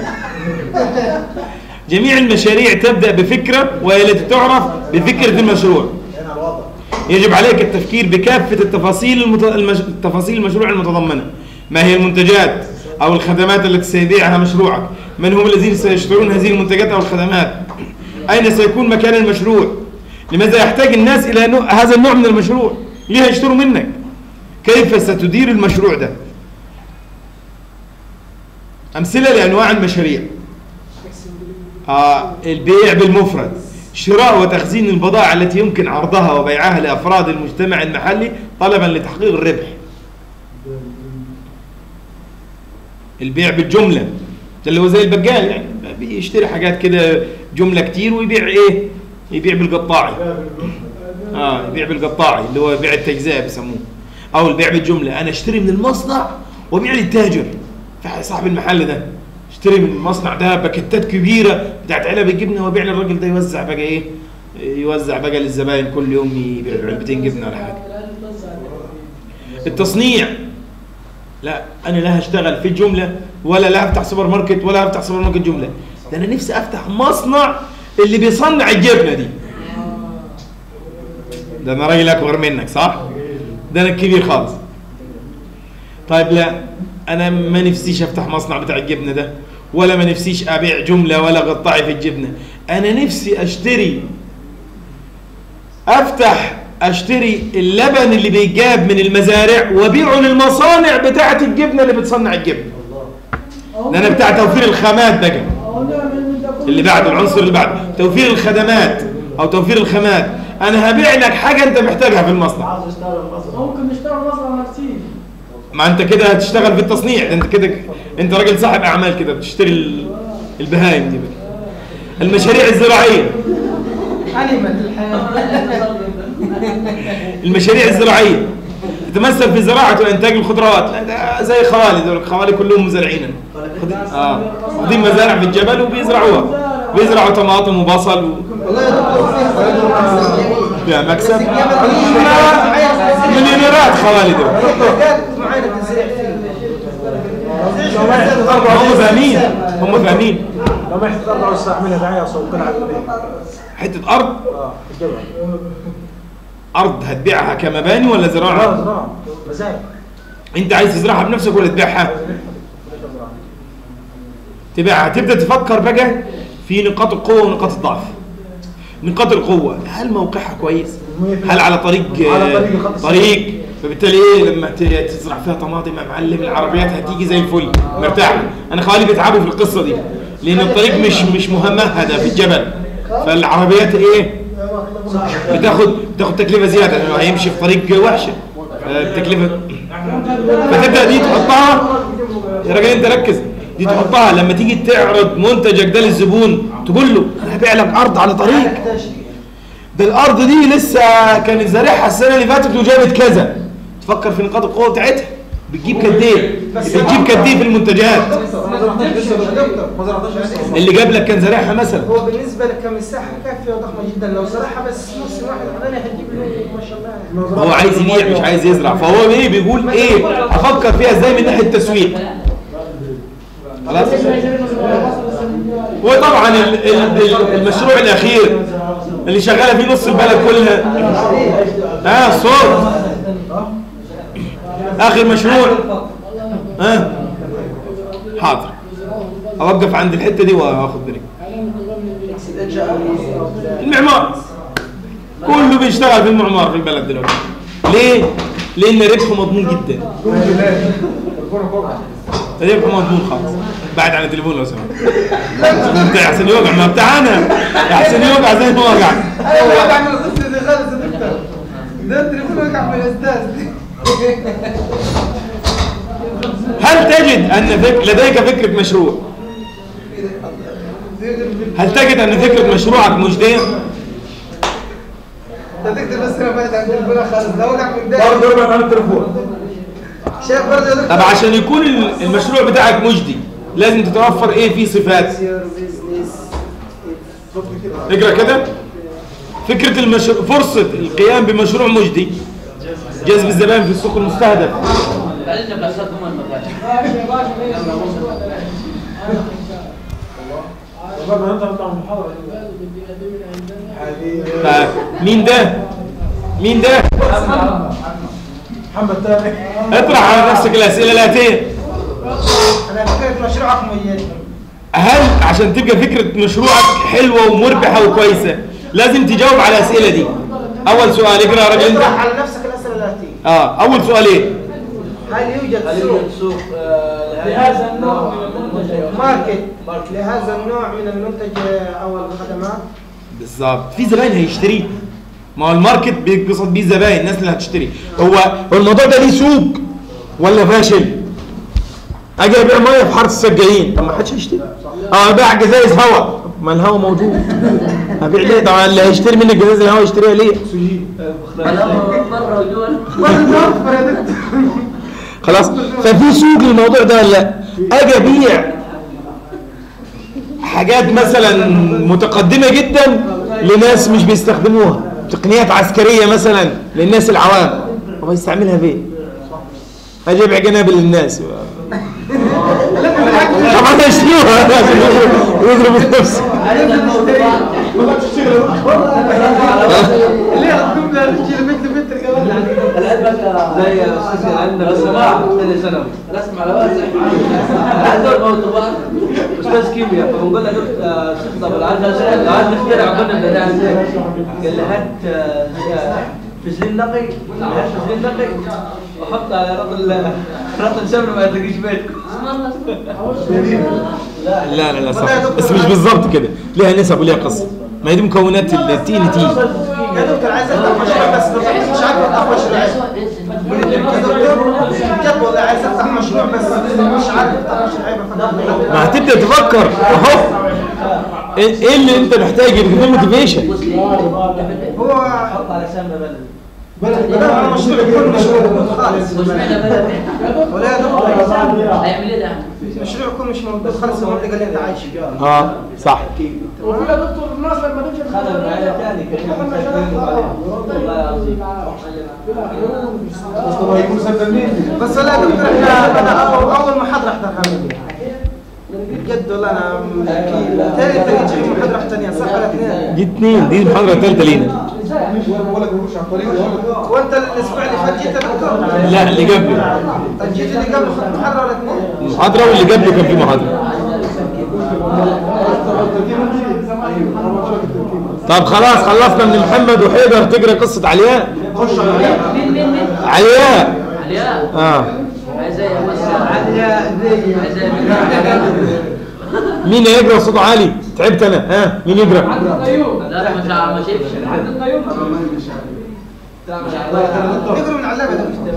Speaker 1: جميع المشاريع تبدأ بفكرة وهي التي تعرف بفكرة المشروع. يجب عليك التفكير بكافة التفاصيل المشروع المتضمنة. ما هي المنتجات أو الخدمات التي سيبيعها مشروعك؟ من هم الذين سيشترون هذه المنتجات أو الخدمات؟ أين سيكون مكان المشروع؟ لماذا يحتاج الناس إلى هذا النوع من المشروع؟ ليه يشتروا منك؟ كيف ستدير المشروع ده؟ أمثلة لأنواع المشاريع. البيع بالمفرد، شراء وتخزين البضائع التي يمكن عرضها وبيعها لأفراد المجتمع المحلي طلبا لتحقيق الربح. البيع بالجملة اللي هو زي البقال، يعني بيشتري حاجات كده جملة كتير ويبيع ايه؟ يبيع بالقطاعي. يبيع بالقطاعي اللي هو بيع التجزئة بيسموه، أو البيع بالجملة. أنا اشتري من المصنع وبيع للتاجر، صاحب المحل ده اشتري من المصنع ده باكيتات كبيره بتاعت علب الجبنه وبيع للراجل ده، يوزع بقى ايه؟ يوزع بقى للزباين كل يوم يبيع علبتين جبنه ولا حاجه. التصنيع، لا انا لا هشتغل في الجمله ولا لا هفتح سوبر ماركت ولا هفتح سوبر ماركت جمله، ده انا نفسي افتح مصنع اللي بيصنع الجبنه دي. ده انا راجل اكبر منك صح؟ ده انا كبير خالص. طيب لا انا ما نفسيش افتح مصنع بتاع الجبنه ده، ولا ما نفسيش ابيع جمله ولا قطاعي في الجبنه. انا نفسي اشتري اللبن اللي بيجاب من المزارع وبيعه للمصانع بتاعه الجبنه اللي بتصنع الجبنه. ده انا بتاع توفير الخامات بقى. اللي بعد العنصر اللي بعد توفير الخدمات او توفير الخامات. انا هبيع لك حاجه انت محتاجها في المصنع.
Speaker 5: ممكن نشتغل مصنع نفسي.
Speaker 1: ما انت كده هتشتغل في التصنيع، ده انت كده انت راجل صاحب اعمال كده بتشتري البهايم دي بقى. المشاريع الزراعيه، المشاريع الزراعيه تتمثل في زراعه وانتاج الخضروات. لا ده زي خوالي، دول خوالي كلهم مزارعين. واخدين مزارع في الجبل وبيزرعوها، بيزرعوا طماطم وبصل
Speaker 4: والله يا دكتور
Speaker 1: فيها مكسب مليونيرات خوالي دول. هم فاهمين
Speaker 2: لو ما يحتاج 4 ساعة اعملها دعاية وسوق لها
Speaker 1: حتة أرض. أرض هتبيعها كمباني ولا زراعة؟
Speaker 2: زراعة مزاج.
Speaker 1: أنت عايز تزرعها بنفسك ولا تبيعها؟ تبيعها. تبدأ تفكر بقى في نقاط القوة ونقاط الضعف. نقاط القوة، هل موقعها كويس؟ هل على طريق فبالتالي ايه لما تزرع فيها طماطم يا معلم العربيات هتيجي زي الفل مرتاحة. انا خوالي بيتعبوا في القصة دي لان الطريق مش مهمهدة في الجبل، فالعربيات ايه بتاخد تكلفة زيادة لانه هيمشي في طريق وحشة التكلفة. فتبدأ دي تحطها يا راجل انت ركز، دي تحطها لما تيجي تعرض منتجك ده للزبون تقول له انا هبيع لك ارض على طريق، ده الارض دي لسه كانت زارعها السنه اللي فاتت وجابت كذا. تفكر في نقاط القوه بتاعتها بتجيب قد ايه في المنتجات. اللي جاب لك كان زارعها مثلا
Speaker 4: هو بالنسبه لك كمساحه كافيه وضخمه جدا، لو زرعها بس نص واحد علينا هتجيب له ما شاء الله.
Speaker 1: هو عايز يبيع مش عايز يزرع، فهو ايه بيقول ايه افكر فيها ازاي من ناحيه التسويق. خلاص. وطبعا المشروع الاخير اللي شغاله فيه نص البلد كلها الصوت اخر مشروع. حاضر اوقف عند الحته دي واخد بريك. المعمار كله بيشتغل في المعمار في البلد دلوقتي. ليه؟ لان ربحه مضمون جدا. ربحه مضمون خالص. بعد عن التليفون لو سمحت. انت احسن يوقع ما بتاعنا احسن يوقع زي ما وقع.
Speaker 4: ايوه وقع من القصه دي خالص ده التليفون وقع من الاستاذ.
Speaker 1: هل تجد ان لديك فكره مشروع؟ هل تجد ان فكره مشروعك مجديه؟
Speaker 4: ده تكتب بس انا بعد عن التليفون خالص ده وقع من ده
Speaker 2: برضه ابعد عن التليفون.
Speaker 4: شايف برضه يا دكتور.
Speaker 1: طب عشان يكون المشروع بتاعك مجدي لازم تتوفر ايه فيه صفات؟ اقرا كده. فكره المشروع، فرصه القيام بمشروع مجدي، جذب الزبائن في السوق المستهدف. مين ده؟
Speaker 2: محمد تاني.
Speaker 1: اطرح على نفسك الاسئله الاتيه.
Speaker 4: انا فكره مشروعك مميز.
Speaker 1: هل عشان تبقى فكره مشروعك حلوه ومربحه وكويسه لازم تجاوب على الاسئله دي. اول سؤال اقرا يا راجل انت.
Speaker 4: اطرح على نفسك الاسئله الاتيه.
Speaker 1: اول سؤال ايه؟
Speaker 4: هل يوجد سوق
Speaker 5: لهذا النوع من المنتج
Speaker 4: ماركت لهذا النوع من المنتج او الخدمات؟
Speaker 1: بالظبط. في زباين هيشتريه. ما هو الماركت بيقصد بيه الزباين، الناس اللي هتشتري. هو الموضوع ده ليه سوق ولا فاشل؟ اجي ابيع ميه في حاره السجايين، طب ما حدش هيشتري. ابيع جزايز هواء، ما الهواء موجود. ابيع ليه؟ طبعا اللي هيشتري مني جزايز الهواء يشتريها ليه؟ خلاص. ففي سوق للموضوع ده ولا لا؟ اجي ابيع حاجات مثلا متقدمه جدا لناس مش بيستخدموها، تقنيات عسكريه مثلا للناس العوام، هو يستعملها فيه. اجي ابيع جنابل للناس طبعا يشتروها ويضربوا في نفسه.
Speaker 4: ليه الجمله تجي مثل بنت الكلام
Speaker 3: زي استاذ عندنا رسماء ثاني ثانوي رسم على واسع هذول موضوعات استاذ كيمياء، فبنقول له شوف طب العاد نخترع قلنا بدأ قال له هات فسلين نقي وحط على رطل شمر ما تلاقيش بيتكم.
Speaker 1: لا صح، بس مش بالظبط كده، ليها نسب وليها قصه. ما هي دي مكونات التي ان تي.
Speaker 4: يا دكتور عايز افتح مشروع بس مش عارف افتح مشروع. يا دكتور بجد والله عايز افتح مشروع بس مش عارف افتح مشروع.
Speaker 1: ما هتبدا تفكر اهو ايه اللي انت محتاج يبقى فيه موتيفيشن.
Speaker 4: هو
Speaker 3: حط على سمنه بلدي
Speaker 4: بدأنا المشروع يكون مش موجود خالص. ولا يا دكتور
Speaker 6: هيعمل ايه ده؟
Speaker 4: المشروع يكون مش موجود خالص المنطقة اللي انت عايش فيها.
Speaker 1: صح.
Speaker 5: وفي يا دكتور الناس لما تمشي
Speaker 3: خدم رعاية ثاني
Speaker 5: تفتح المشاريع
Speaker 3: والله العظيم.
Speaker 4: بس لا يا دكتور احنا اول محاضرة احضرها بجد والله انا ثالث تجي محاضرة ثانية صح ولا اثنين؟
Speaker 1: دي 2 دي المحاضرة الثالثة لينا.
Speaker 4: وانت الاسبوع اللي فات جيت يا دكتور؟
Speaker 1: لا اللي قبله.
Speaker 4: طيب جيت اللي قبل خدت محاضرة ولا اثنين؟
Speaker 1: محاضرة واللي قبله كان في محاضرة. طب خلاص خلصنا من محمد وحيدر، تقرا قصة علياء.
Speaker 4: خش على
Speaker 1: علياء.
Speaker 6: علياء عايزاه بس
Speaker 4: علياء زي
Speaker 6: عايزاه
Speaker 1: مين يقرا صوته عالي؟ تعبت انا. ها مين يقرا؟
Speaker 6: لا ما شايفش
Speaker 4: تقرا من علامة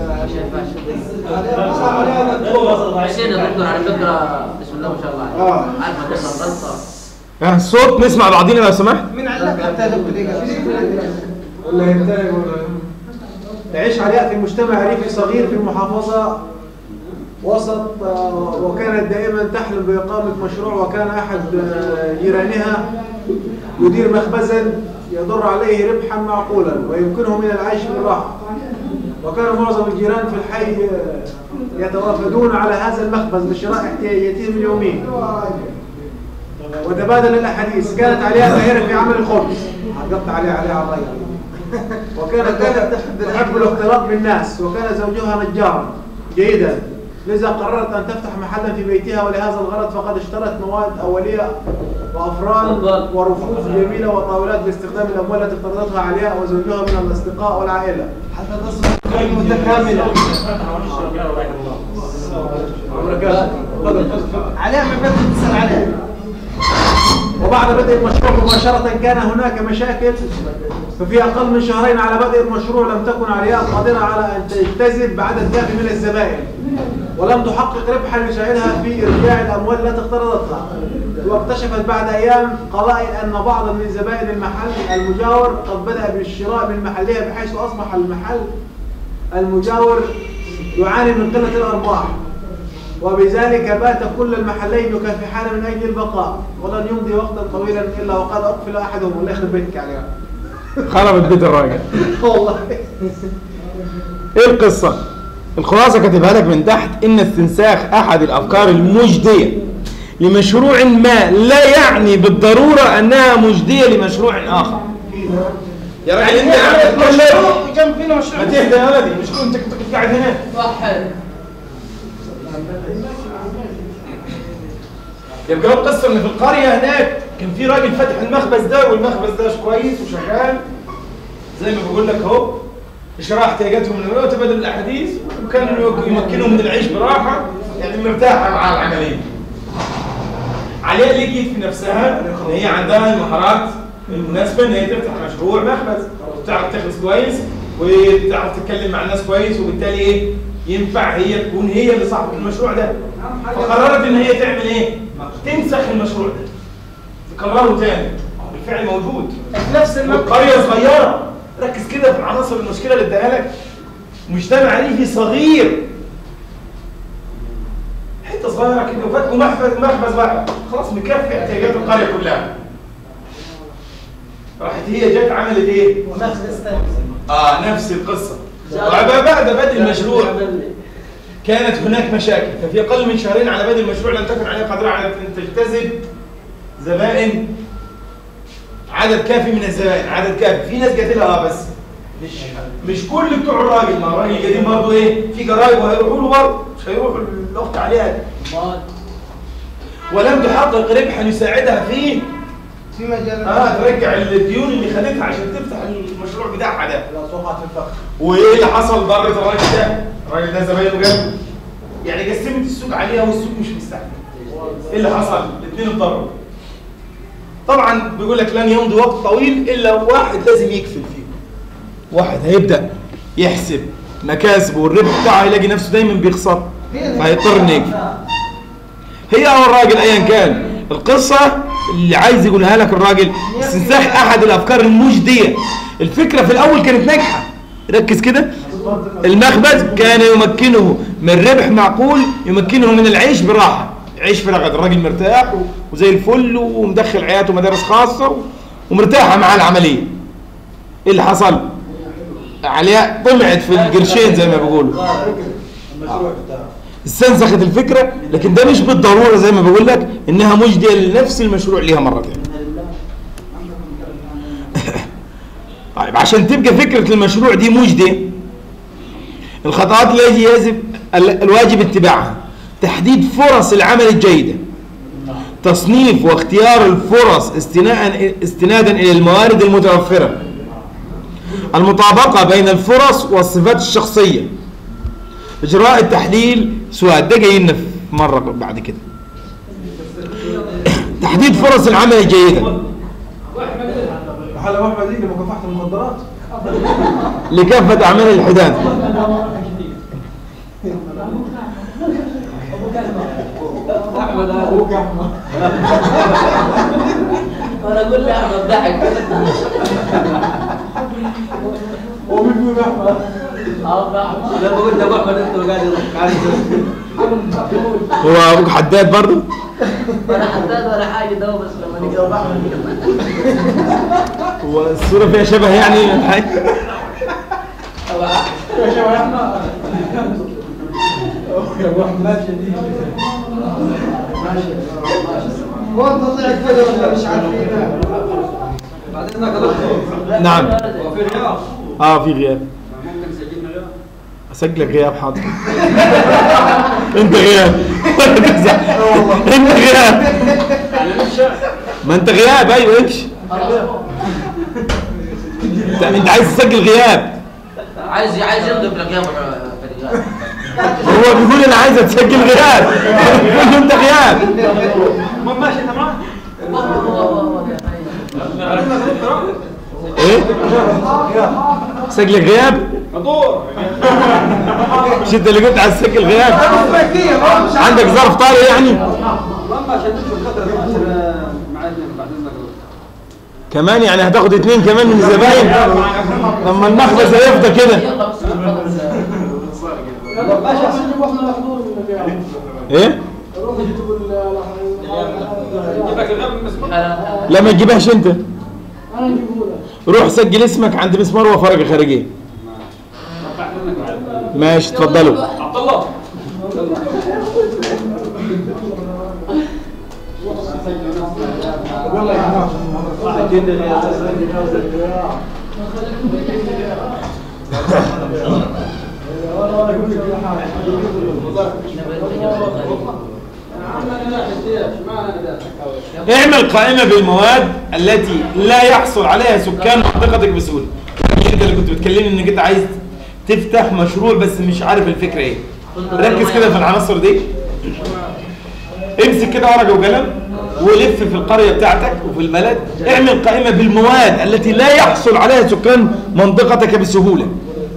Speaker 6: حسين يا دكتور على فكره بسم الله ما شاء الله عليك عارف ما تقرا غلطه
Speaker 1: الصوت نسمع بعضينا لو سمحت.
Speaker 4: من علامة حتى يا دكتور
Speaker 2: ولا ينتهي تعيش علياء في مجتمع ريفي صغير في محافظة وسط، وكانت دائما تحلم بإقامة مشروع، وكان أحد جيرانها يدير مخبزا يضر عليه ربحا معقولا ويمكنه من العيش بالراحة، وكان معظم الجيران في الحي يتوافدون على هذا المخبز لشراء احتياجاتهم اليومية وتبادل الأحاديث. كانت علياء ماهرة في عمل الخبز، عقبت عليها على الرأي، وكانت تحب الاختلاط بالناس، وكان زوجها نجارا جيدا، لذا قررت أن تفتح محلا في بيتها، ولهذا الغرض فقد اشترت مواد أولية وأفران ورفوف جميلة وطاولات لاستخدام الأموال التي اقترضتها علياء وزوجها من الأصدقاء والعائلة حتى تصبح متكاملة.
Speaker 4: علياء من بدء تسأل عليها.
Speaker 2: وبعد بدء المشروع مباشرة كان هناك مشاكل، ففي أقل من شهرين على بدء المشروع لم تكن علياء قادرة على أن تجتذب بعدد كافي من الزبائن، ولم تحقق ربحا يساعدها في إرجاع الأموال التي اقترضتها. واكتشفت بعد أيام قلائل أن بعض من زبائن المحل المجاور قد بدأ بالشراء من محلها، بحيث أصبح المحل المجاور يعاني من قلة الأرباح، وبذلك بات كل المحلين يكافحان من أجل البقاء، ولن يمضي وقتا طويلا إلا وقد أقفل أحدهم. الله يخرب بيتك عليها.
Speaker 1: خربت بيت الراجل.
Speaker 2: والله.
Speaker 1: ايه القصة؟ الخلاصة كاتبها لك من تحت: إن استنساخ أحد الأفكار المجدية لمشروع ما لا يعني بالضرورة أنها مجدية لمشروع آخر. يا راجل أنت قاعد تتكلم
Speaker 4: جنب فينا مشروع.
Speaker 1: ما تهدى يا ولدي، مش كنت قاعد هنا. يبقى القصة إن في القرية هناك كان في راجل فتح المخبز ده، والمخبز ده كويس وشغال زي ما بقول لك اهو، شراء احتياجاتهم من المال وتبادل الاحاديث، وكانوا يمكنهم من العيش براحه، يعني مرتاحه مع العمليه. علياء لقيت في نفسها ان هي عندها المهارات المناسبه ان هي تفتح مشروع مخبز، وتعرف تخبز كويس وتعرف تتكلم مع الناس كويس، وبالتالي ايه؟ ينفع هي تكون هي اللي صاحبه المشروع ده. فقررت ان هي تعمل ايه؟ تنسخ المشروع ده، تكرره تاني. بالفعل موجود
Speaker 4: في نفس
Speaker 1: القريه صغيره. ركز كده في عناصر المشكله اللي اديها لك. مجتمع ريفي صغير، حته صغيره كده، وفتحوا مخبز واحد خلاص مكفي احتياجات القريه كلها. راحت هي جت عملت ايه؟ نفس القصه. بعد بدء المشروع كانت هناك مشاكل، ففي اقل من شهرين على بدء المشروع لم تكن عليه قادره على ان تجتذب زبائن، عدد كافي من الزبائن، عدد كافي. في ناس جات لها بس مش كل بتوع الراجل، ما الراجل القديم برضه ايه؟ في جرايب وهيروحوا له برضه، مش هيروحوا الاخت عليها. ولم تحقق ربحا يساعدها في
Speaker 4: مجال
Speaker 1: ترجع الديون اللي خدتها عشان تفتح المشروع بتاعها ده.
Speaker 2: لا صفحة الفخر.
Speaker 1: وايه اللي حصل؟ ضرت الراجل ده، الراجل ده زباينه جنبه، يعني قسمت السوق عليها والسوق مش مستحمل. ايه اللي حصل؟ الاثنين اتضروا. طبعا بيقول لك لن يمضي وقت طويل الا واحد لازم يكفل فيه. واحد هيبدا يحسب مكاسبه والربح بتاعه، هيلاقي نفسه دايما بيخسر، فهيضطر انه يكفل. هي او الراجل ايا كان. القصه اللي عايز يقولها لك الراجل: استنساخ احد الافكار المجديه. الفكره في الاول كانت ناجحه، ركز كده. المخبز كان يمكنه من ربح معقول، يمكنه من العيش براحه، عيش في رغد، الراجل مرتاح وزي الفل ومدخل عياته مدارس خاصه ومرتاحه مع العمليه. ايه اللي حصل؟ عليها طمعت في القرشين زي ما بيقولوا، استنسخت الفكره، لكن ده مش بالضروره زي ما بقول لك انها مجديه لنفس المشروع ليها مرتين. طيب عشان تبقى فكره المشروع دي مجديه، الخطوات التي يجب الواجب اتباعها: تحديد فرص العمل الجيده، تصنيف واختيار الفرص استنادا الى الموارد المتوفره، المطابقه بين الفرص والصفات الشخصيه، اجراء التحليل سؤال. ده جايين في مره بعد كده. تحديد فرص العمل الجيده
Speaker 2: حلا احمد دي لمكافحه المخدرات
Speaker 1: لكافه اعمال الحداد.
Speaker 3: احمد ابوك احمد انا اقول لي احمد ضحك
Speaker 2: ومين بيقول احمد؟
Speaker 3: لا بقول ابو احمد انت قاعد
Speaker 1: هو ابوك حداد برضه؟
Speaker 3: ولا حداد ولا حاجه ده، بس لما نيجي ابو احمد
Speaker 1: هو الصوره فيها شبه يعني حاجه
Speaker 2: شبه احمد يا ابو احمد شديد.
Speaker 4: هو انت طلعت كده ولا مش عارفين؟
Speaker 3: بعدين يا دكتور.
Speaker 1: نعم.
Speaker 3: في غياب.
Speaker 1: في غياب.
Speaker 3: ممكن تسجلنا غياب؟
Speaker 1: اسجلك غياب حاضر. انت غياب. انت غياب. ما انت غياب. ايوه امشي. انت عايز تسجل غياب.
Speaker 6: عايز يضرب لك يا
Speaker 1: هو بيقول انا عايز اتسجل غياب. بيقول له انت غياب.
Speaker 2: ما ماشي انت معاك؟
Speaker 1: ايه؟ سجل غياب؟ مش انت اللي قلت عايز تسجل غياب؟ عندك ظرف طارئ يعني؟ كمان يعني هتاخد 2 كمان من الزباين؟ لما المخبز هيفضى كده. ايه؟ لا ما تجيبهاش انت. روح سجل اسمك عند مسمار وفرقه خارجيه. ماشي اتفضلوا.
Speaker 3: عبد الله
Speaker 1: اعمل قائمة بالمواد التي لا يحصل عليها سكان منطقتك بسهولة. انت اللي كنت بتكلمني انك انت عايز تفتح مشروع بس مش عارف الفكرة ايه. ركز كده في العناصر دي. امسك كده ورقة وقلم ولف في القرية بتاعتك وفي البلد. اعمل قائمة بالمواد التي لا يحصل عليها سكان منطقتك بسهولة.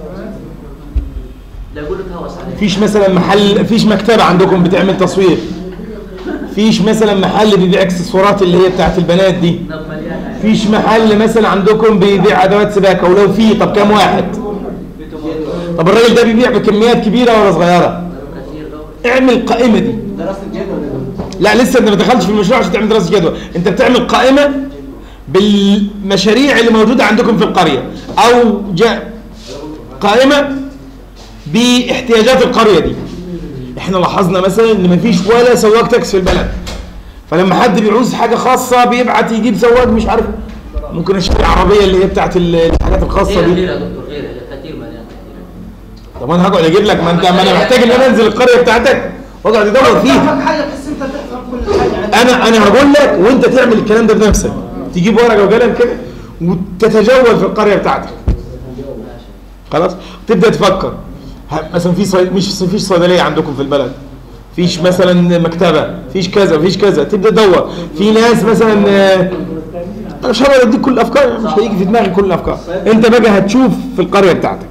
Speaker 1: فيش مثلا محل، فيش مكتبة عندكم بتعمل تصوير، فيش مثلا محل بيبيع اكسسوارات اللي هي بتاعت البنات دي، فيش محل مثلا عندكم بيبيع ادوات سباكه، ولو في طب كام واحد؟ طب الراجل ده بيبيع بكميات كبيره ولا صغيره؟ اعمل القائمه دي.
Speaker 4: دراسه جدوى.
Speaker 1: لا لسه انت ما دخلتش في المشروع عشان تعمل دراسه جدوى، انت بتعمل قائمه بالمشاريع اللي موجوده عندكم في القريه، او قائمه باحتياجات القريه دي. احنا لاحظنا مثلا ان مفيش ولا سواق تاكسي في البلد، فلما حد بيعوز حاجه خاصه بيبعت يجيب سواق مش عارف، ممكن اشتري عربيه اللي هي بتاعت الحاجات الخاصه دي.
Speaker 6: غير يا دكتور غير كتير مليان كتير.
Speaker 1: طب انا هقعد اجيب لك، ما انا محتاج ان انا انزل القريه بتاعتك واقعد ادور فيها.
Speaker 4: حاجه تحس انت تفهم كل حاجه.
Speaker 1: انا هقول لك وانت تعمل الكلام ده بنفسك، تجيب ورقه وقلم كده وتتجول في القريه بتاعتك. خلاص تبدا تفكر مثلا مش فيش صيدليه عندكم في البلد، فيش مثلا مكتبه، فيش كذا فيش كذا، تبدا تدور في ناس مثلا. انا مش هقدر اديك كل الافكار، مش هيجي في دماغي كل الافكار، انت بقى هتشوف في القريه بتاعتك.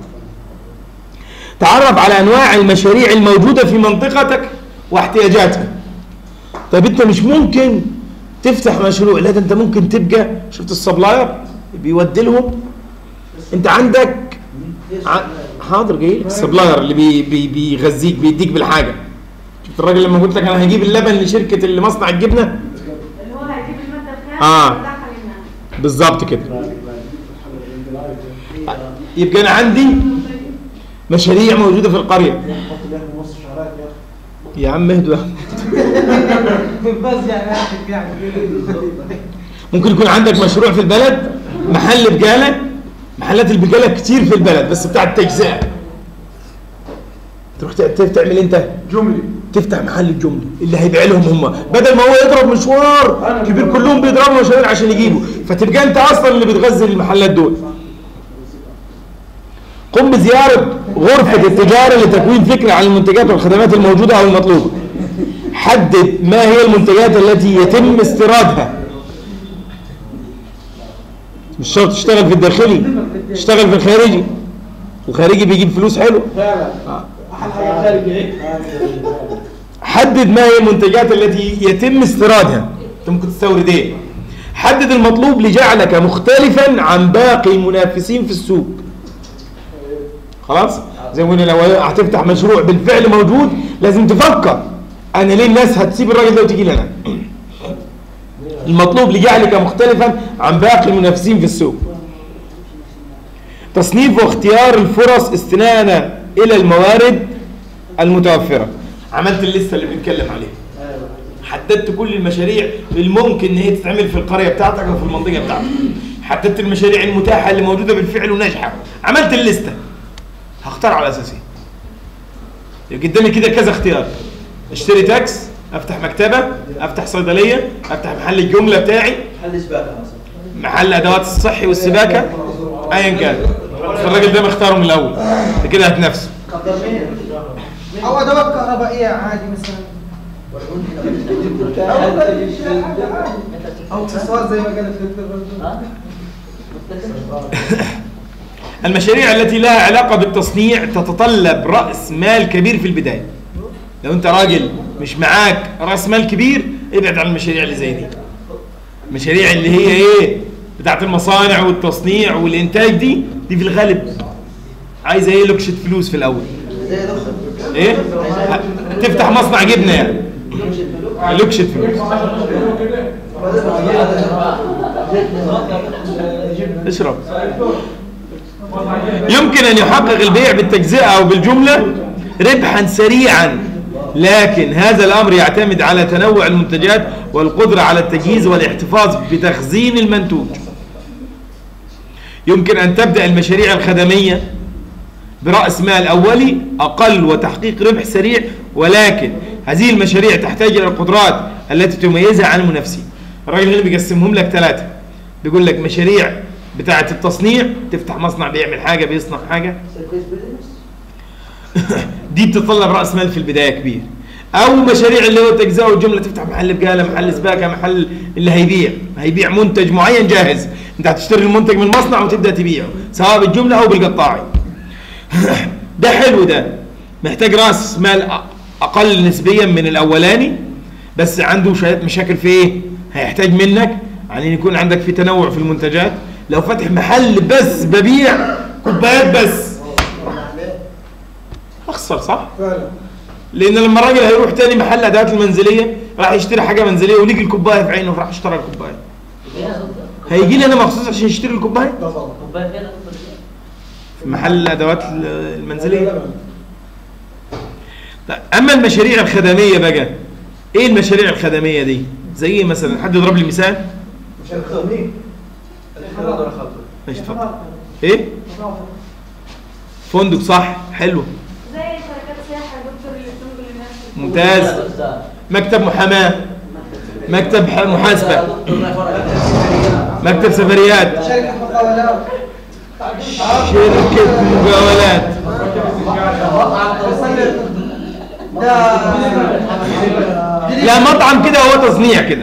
Speaker 1: تعرف على انواع المشاريع الموجوده في منطقتك واحتياجاتها. طب انت مش ممكن تفتح مشروع، لا ده انت ممكن تبقى شفت السبلاير بيودي لهم، انت عندك حاضر جاي لك السبلاير اللي بيغذيك بيديك بالحاجه. شفت الراجل لما قلت لك انا هجيب اللبن لشركه اللي مصنع الجبنه
Speaker 7: اللي هو هيجيب الماده الخام ويدخل الناس
Speaker 1: بالظبط كده. يبقى انا عندي مشاريع موجوده في القريه. يا عم اهدوا
Speaker 4: بس يعني
Speaker 1: ممكن يكون عندك مشروع في البلد، محل بقاله، محلات البقاله كتير في البلد بس بتاع التجزئه. تروح تعمل انت
Speaker 2: جملي،
Speaker 1: تفتح محل الجمله اللي هيبيع لهم هم، بدل ما هو يضرب مشوار كبير كلهم بيضربوا مشاوير عشان يجيبوا، فتبقى انت اصلا اللي بتغذي المحلات دول. قم بزياره غرفه التجاره لتكوين فكره عن المنتجات والخدمات الموجوده او المطلوبه. حدد ما هي المنتجات التي يتم استيرادها. مش شرط تشتغل في الداخلي، تشتغل في الخارجي. الخارجي بيجيب فلوس حلو. حدد ما هي المنتجات التي يتم استيرادها. انت ممكن تستورد ايه؟ حدد المطلوب لجعلك مختلفا عن باقي المنافسين في السوق. خلاص؟ زي ما قلنا لو هتفتح مشروع بالفعل موجود لازم تفكر انا ليه الناس هتسيب الراجل ده وتيجي لي انا؟ المطلوب لجعلك مختلفا عن باقي المنافسين في السوق. تصنيف واختيار الفرص استنادا الى الموارد المتوفره. عملت الليسته اللي بنتكلم عليها. حددت كل المشاريع الممكن ان هي تتعمل في القريه بتاعتك او في المنطقه بتاعتك. حددت المشاريع المتاحه اللي موجوده بالفعل وناجحه. عملت الليسته. هختار على اساس ايه؟ قدامي كده كذا اختيار. اشتري تاكس، افتح مكتبه، افتح صيدليه، افتح محل الجمله بتاعي،
Speaker 3: محل سباكه
Speaker 1: محل ادوات الصحي والسباكه، ايا كان. الراجل ده مختاره من الاول، انت كده هتنافسه.
Speaker 4: او ادوات كهربائيه عادي مثلا، او اكسسوار زي ما قال الدكتور.
Speaker 1: المشاريع التي لها علاقه بالتصنيع تتطلب راس مال كبير في البدايه. لو انت راجل مش معاك راس مال كبير ابعد عن المشاريع اللي زي دي. المشاريع اللي هي ايه؟ بتاعت المصانع والتصنيع والانتاج دي في الغالب عايزه ايه؟ لكشه فلوس في الاول. ايه؟ تفتح مصنع جبنه يعني لكشه فلوس. اشرب. يمكن ان يحقق البيع بالتجزئه او بالجمله ربحا سريعا، لكن هذا الامر يعتمد على تنوع المنتجات والقدره على التجهيز والاحتفاظ بتخزين المنتوج. يمكن ان تبدا المشاريع الخدميه برأس مال اولي اقل وتحقيق ربح سريع، ولكن هذه المشاريع تحتاج الى القدرات التي تميزها عن المنافسين. الراجل هنا بيقسمهم لك ثلاثه، بيقول لك مشاريع بتاعه التصنيع، تفتح مصنع بيعمل حاجه بيصنع حاجه دي بتتطلب راس مال في البدايه كبير. او مشاريع اللي هو التجزئه والجمله، تفتح محل بقاله، محل سباكه، محل اللي هيبيع منتج معين جاهز، انت هتشتري المنتج من المصنع وتبدا تبيعه سواء بالجمله او بالقطاعي. ده حلو، ده محتاج راس مال اقل نسبيا من الاولاني، بس عنده شويه مشاكل في ايه؟ هيحتاج منك عن ان يكون عندك في تنوع في المنتجات. لو فاتح محل بس ببيع كوبايات بس اخسر، صح؟
Speaker 2: فعلا.
Speaker 1: لان لما الراجل هيروح تاني محل ادوات المنزليه راح يشتري حاجه منزليه وليك الكوبايه في عينه فراح اشترى الكوبايه، هيجي لي انا مخصوص عشان يشتري الكوبايه في محل الادوات المنزليه. اما المشاريع الخدميه بقى، ايه المشاريع الخدميه دي؟ زي مثلا حد يضرب لي مثال.
Speaker 2: مشاريع خدميه.
Speaker 1: ماشي اتفضل. ايه؟ فندق، صح، حلو،
Speaker 7: زي شركات سياحه يا دكتور اللي بتنقل الناس.
Speaker 1: ممتاز. مكتب محاماه، مكتب محاسبه، مكتب سفريات،
Speaker 4: شركه مقاولات،
Speaker 1: شركه مقاولات. لا مطعم كده هو تصنيع كده.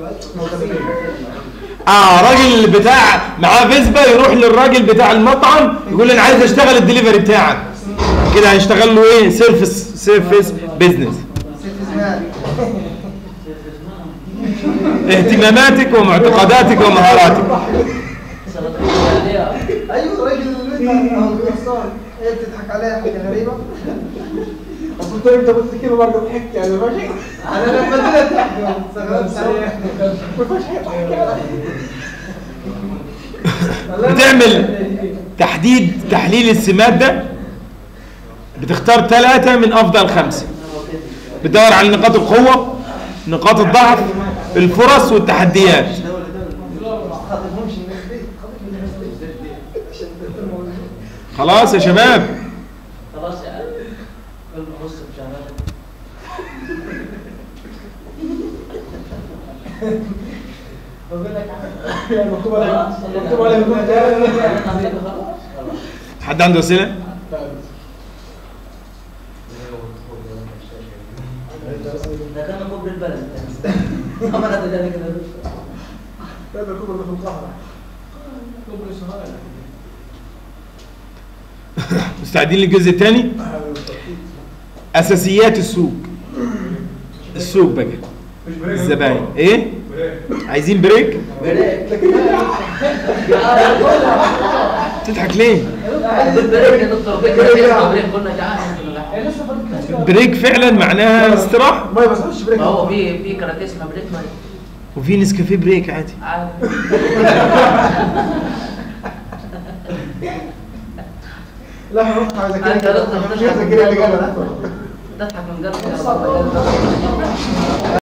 Speaker 1: راجل بتاع معاه فيسبا يروح للراجل بتاع المطعم يقول له انا عايز اشتغل الدليفري بتاعك، كده هيشتغل له ايه؟ سيرفيس بيزنس. اهتماماتك ومعتقداتك ومهاراتك.
Speaker 4: ايوه راجل ايه بتضحك عليها حاجه غريبه؟
Speaker 2: اصل انت قلت كده برضه ضحكت يعني ما فيش.
Speaker 4: انا لما بدات اضحك
Speaker 2: ما فيش حاجه.
Speaker 1: بتعمل تحليل السمات ده، بتختار 3 من افضل 5. بتدور على نقاط القوه، نقاط الضعف، الفرص والتحديات. خلاص يا شباب،
Speaker 6: خلاص يا عم بص بشغال.
Speaker 2: بقول لك مكتوب عليه
Speaker 1: حد عنده اسئله؟
Speaker 6: ده كان كبر البلد. عمل هذا كده كده.
Speaker 2: هذا الكبر ده في القهر. كبر الشهاره.
Speaker 1: مستعدين للجزء الثاني؟ اساسيات السوق. السوق بقى الزباين ايه؟ عايزين بريك؟ تضحك ليه؟
Speaker 6: بريك يا دكتور. بريك قلنا جعان.
Speaker 1: بريك فعلا معناها استراحه.
Speaker 2: ما بس بريك.
Speaker 6: هو في كاراتيه اسمه بريك ماي.
Speaker 1: وفي نسكافيه بريك عادي.
Speaker 2: لا انا عايز
Speaker 6: انت
Speaker 2: اذاكر.
Speaker 6: تضحك من قلبك.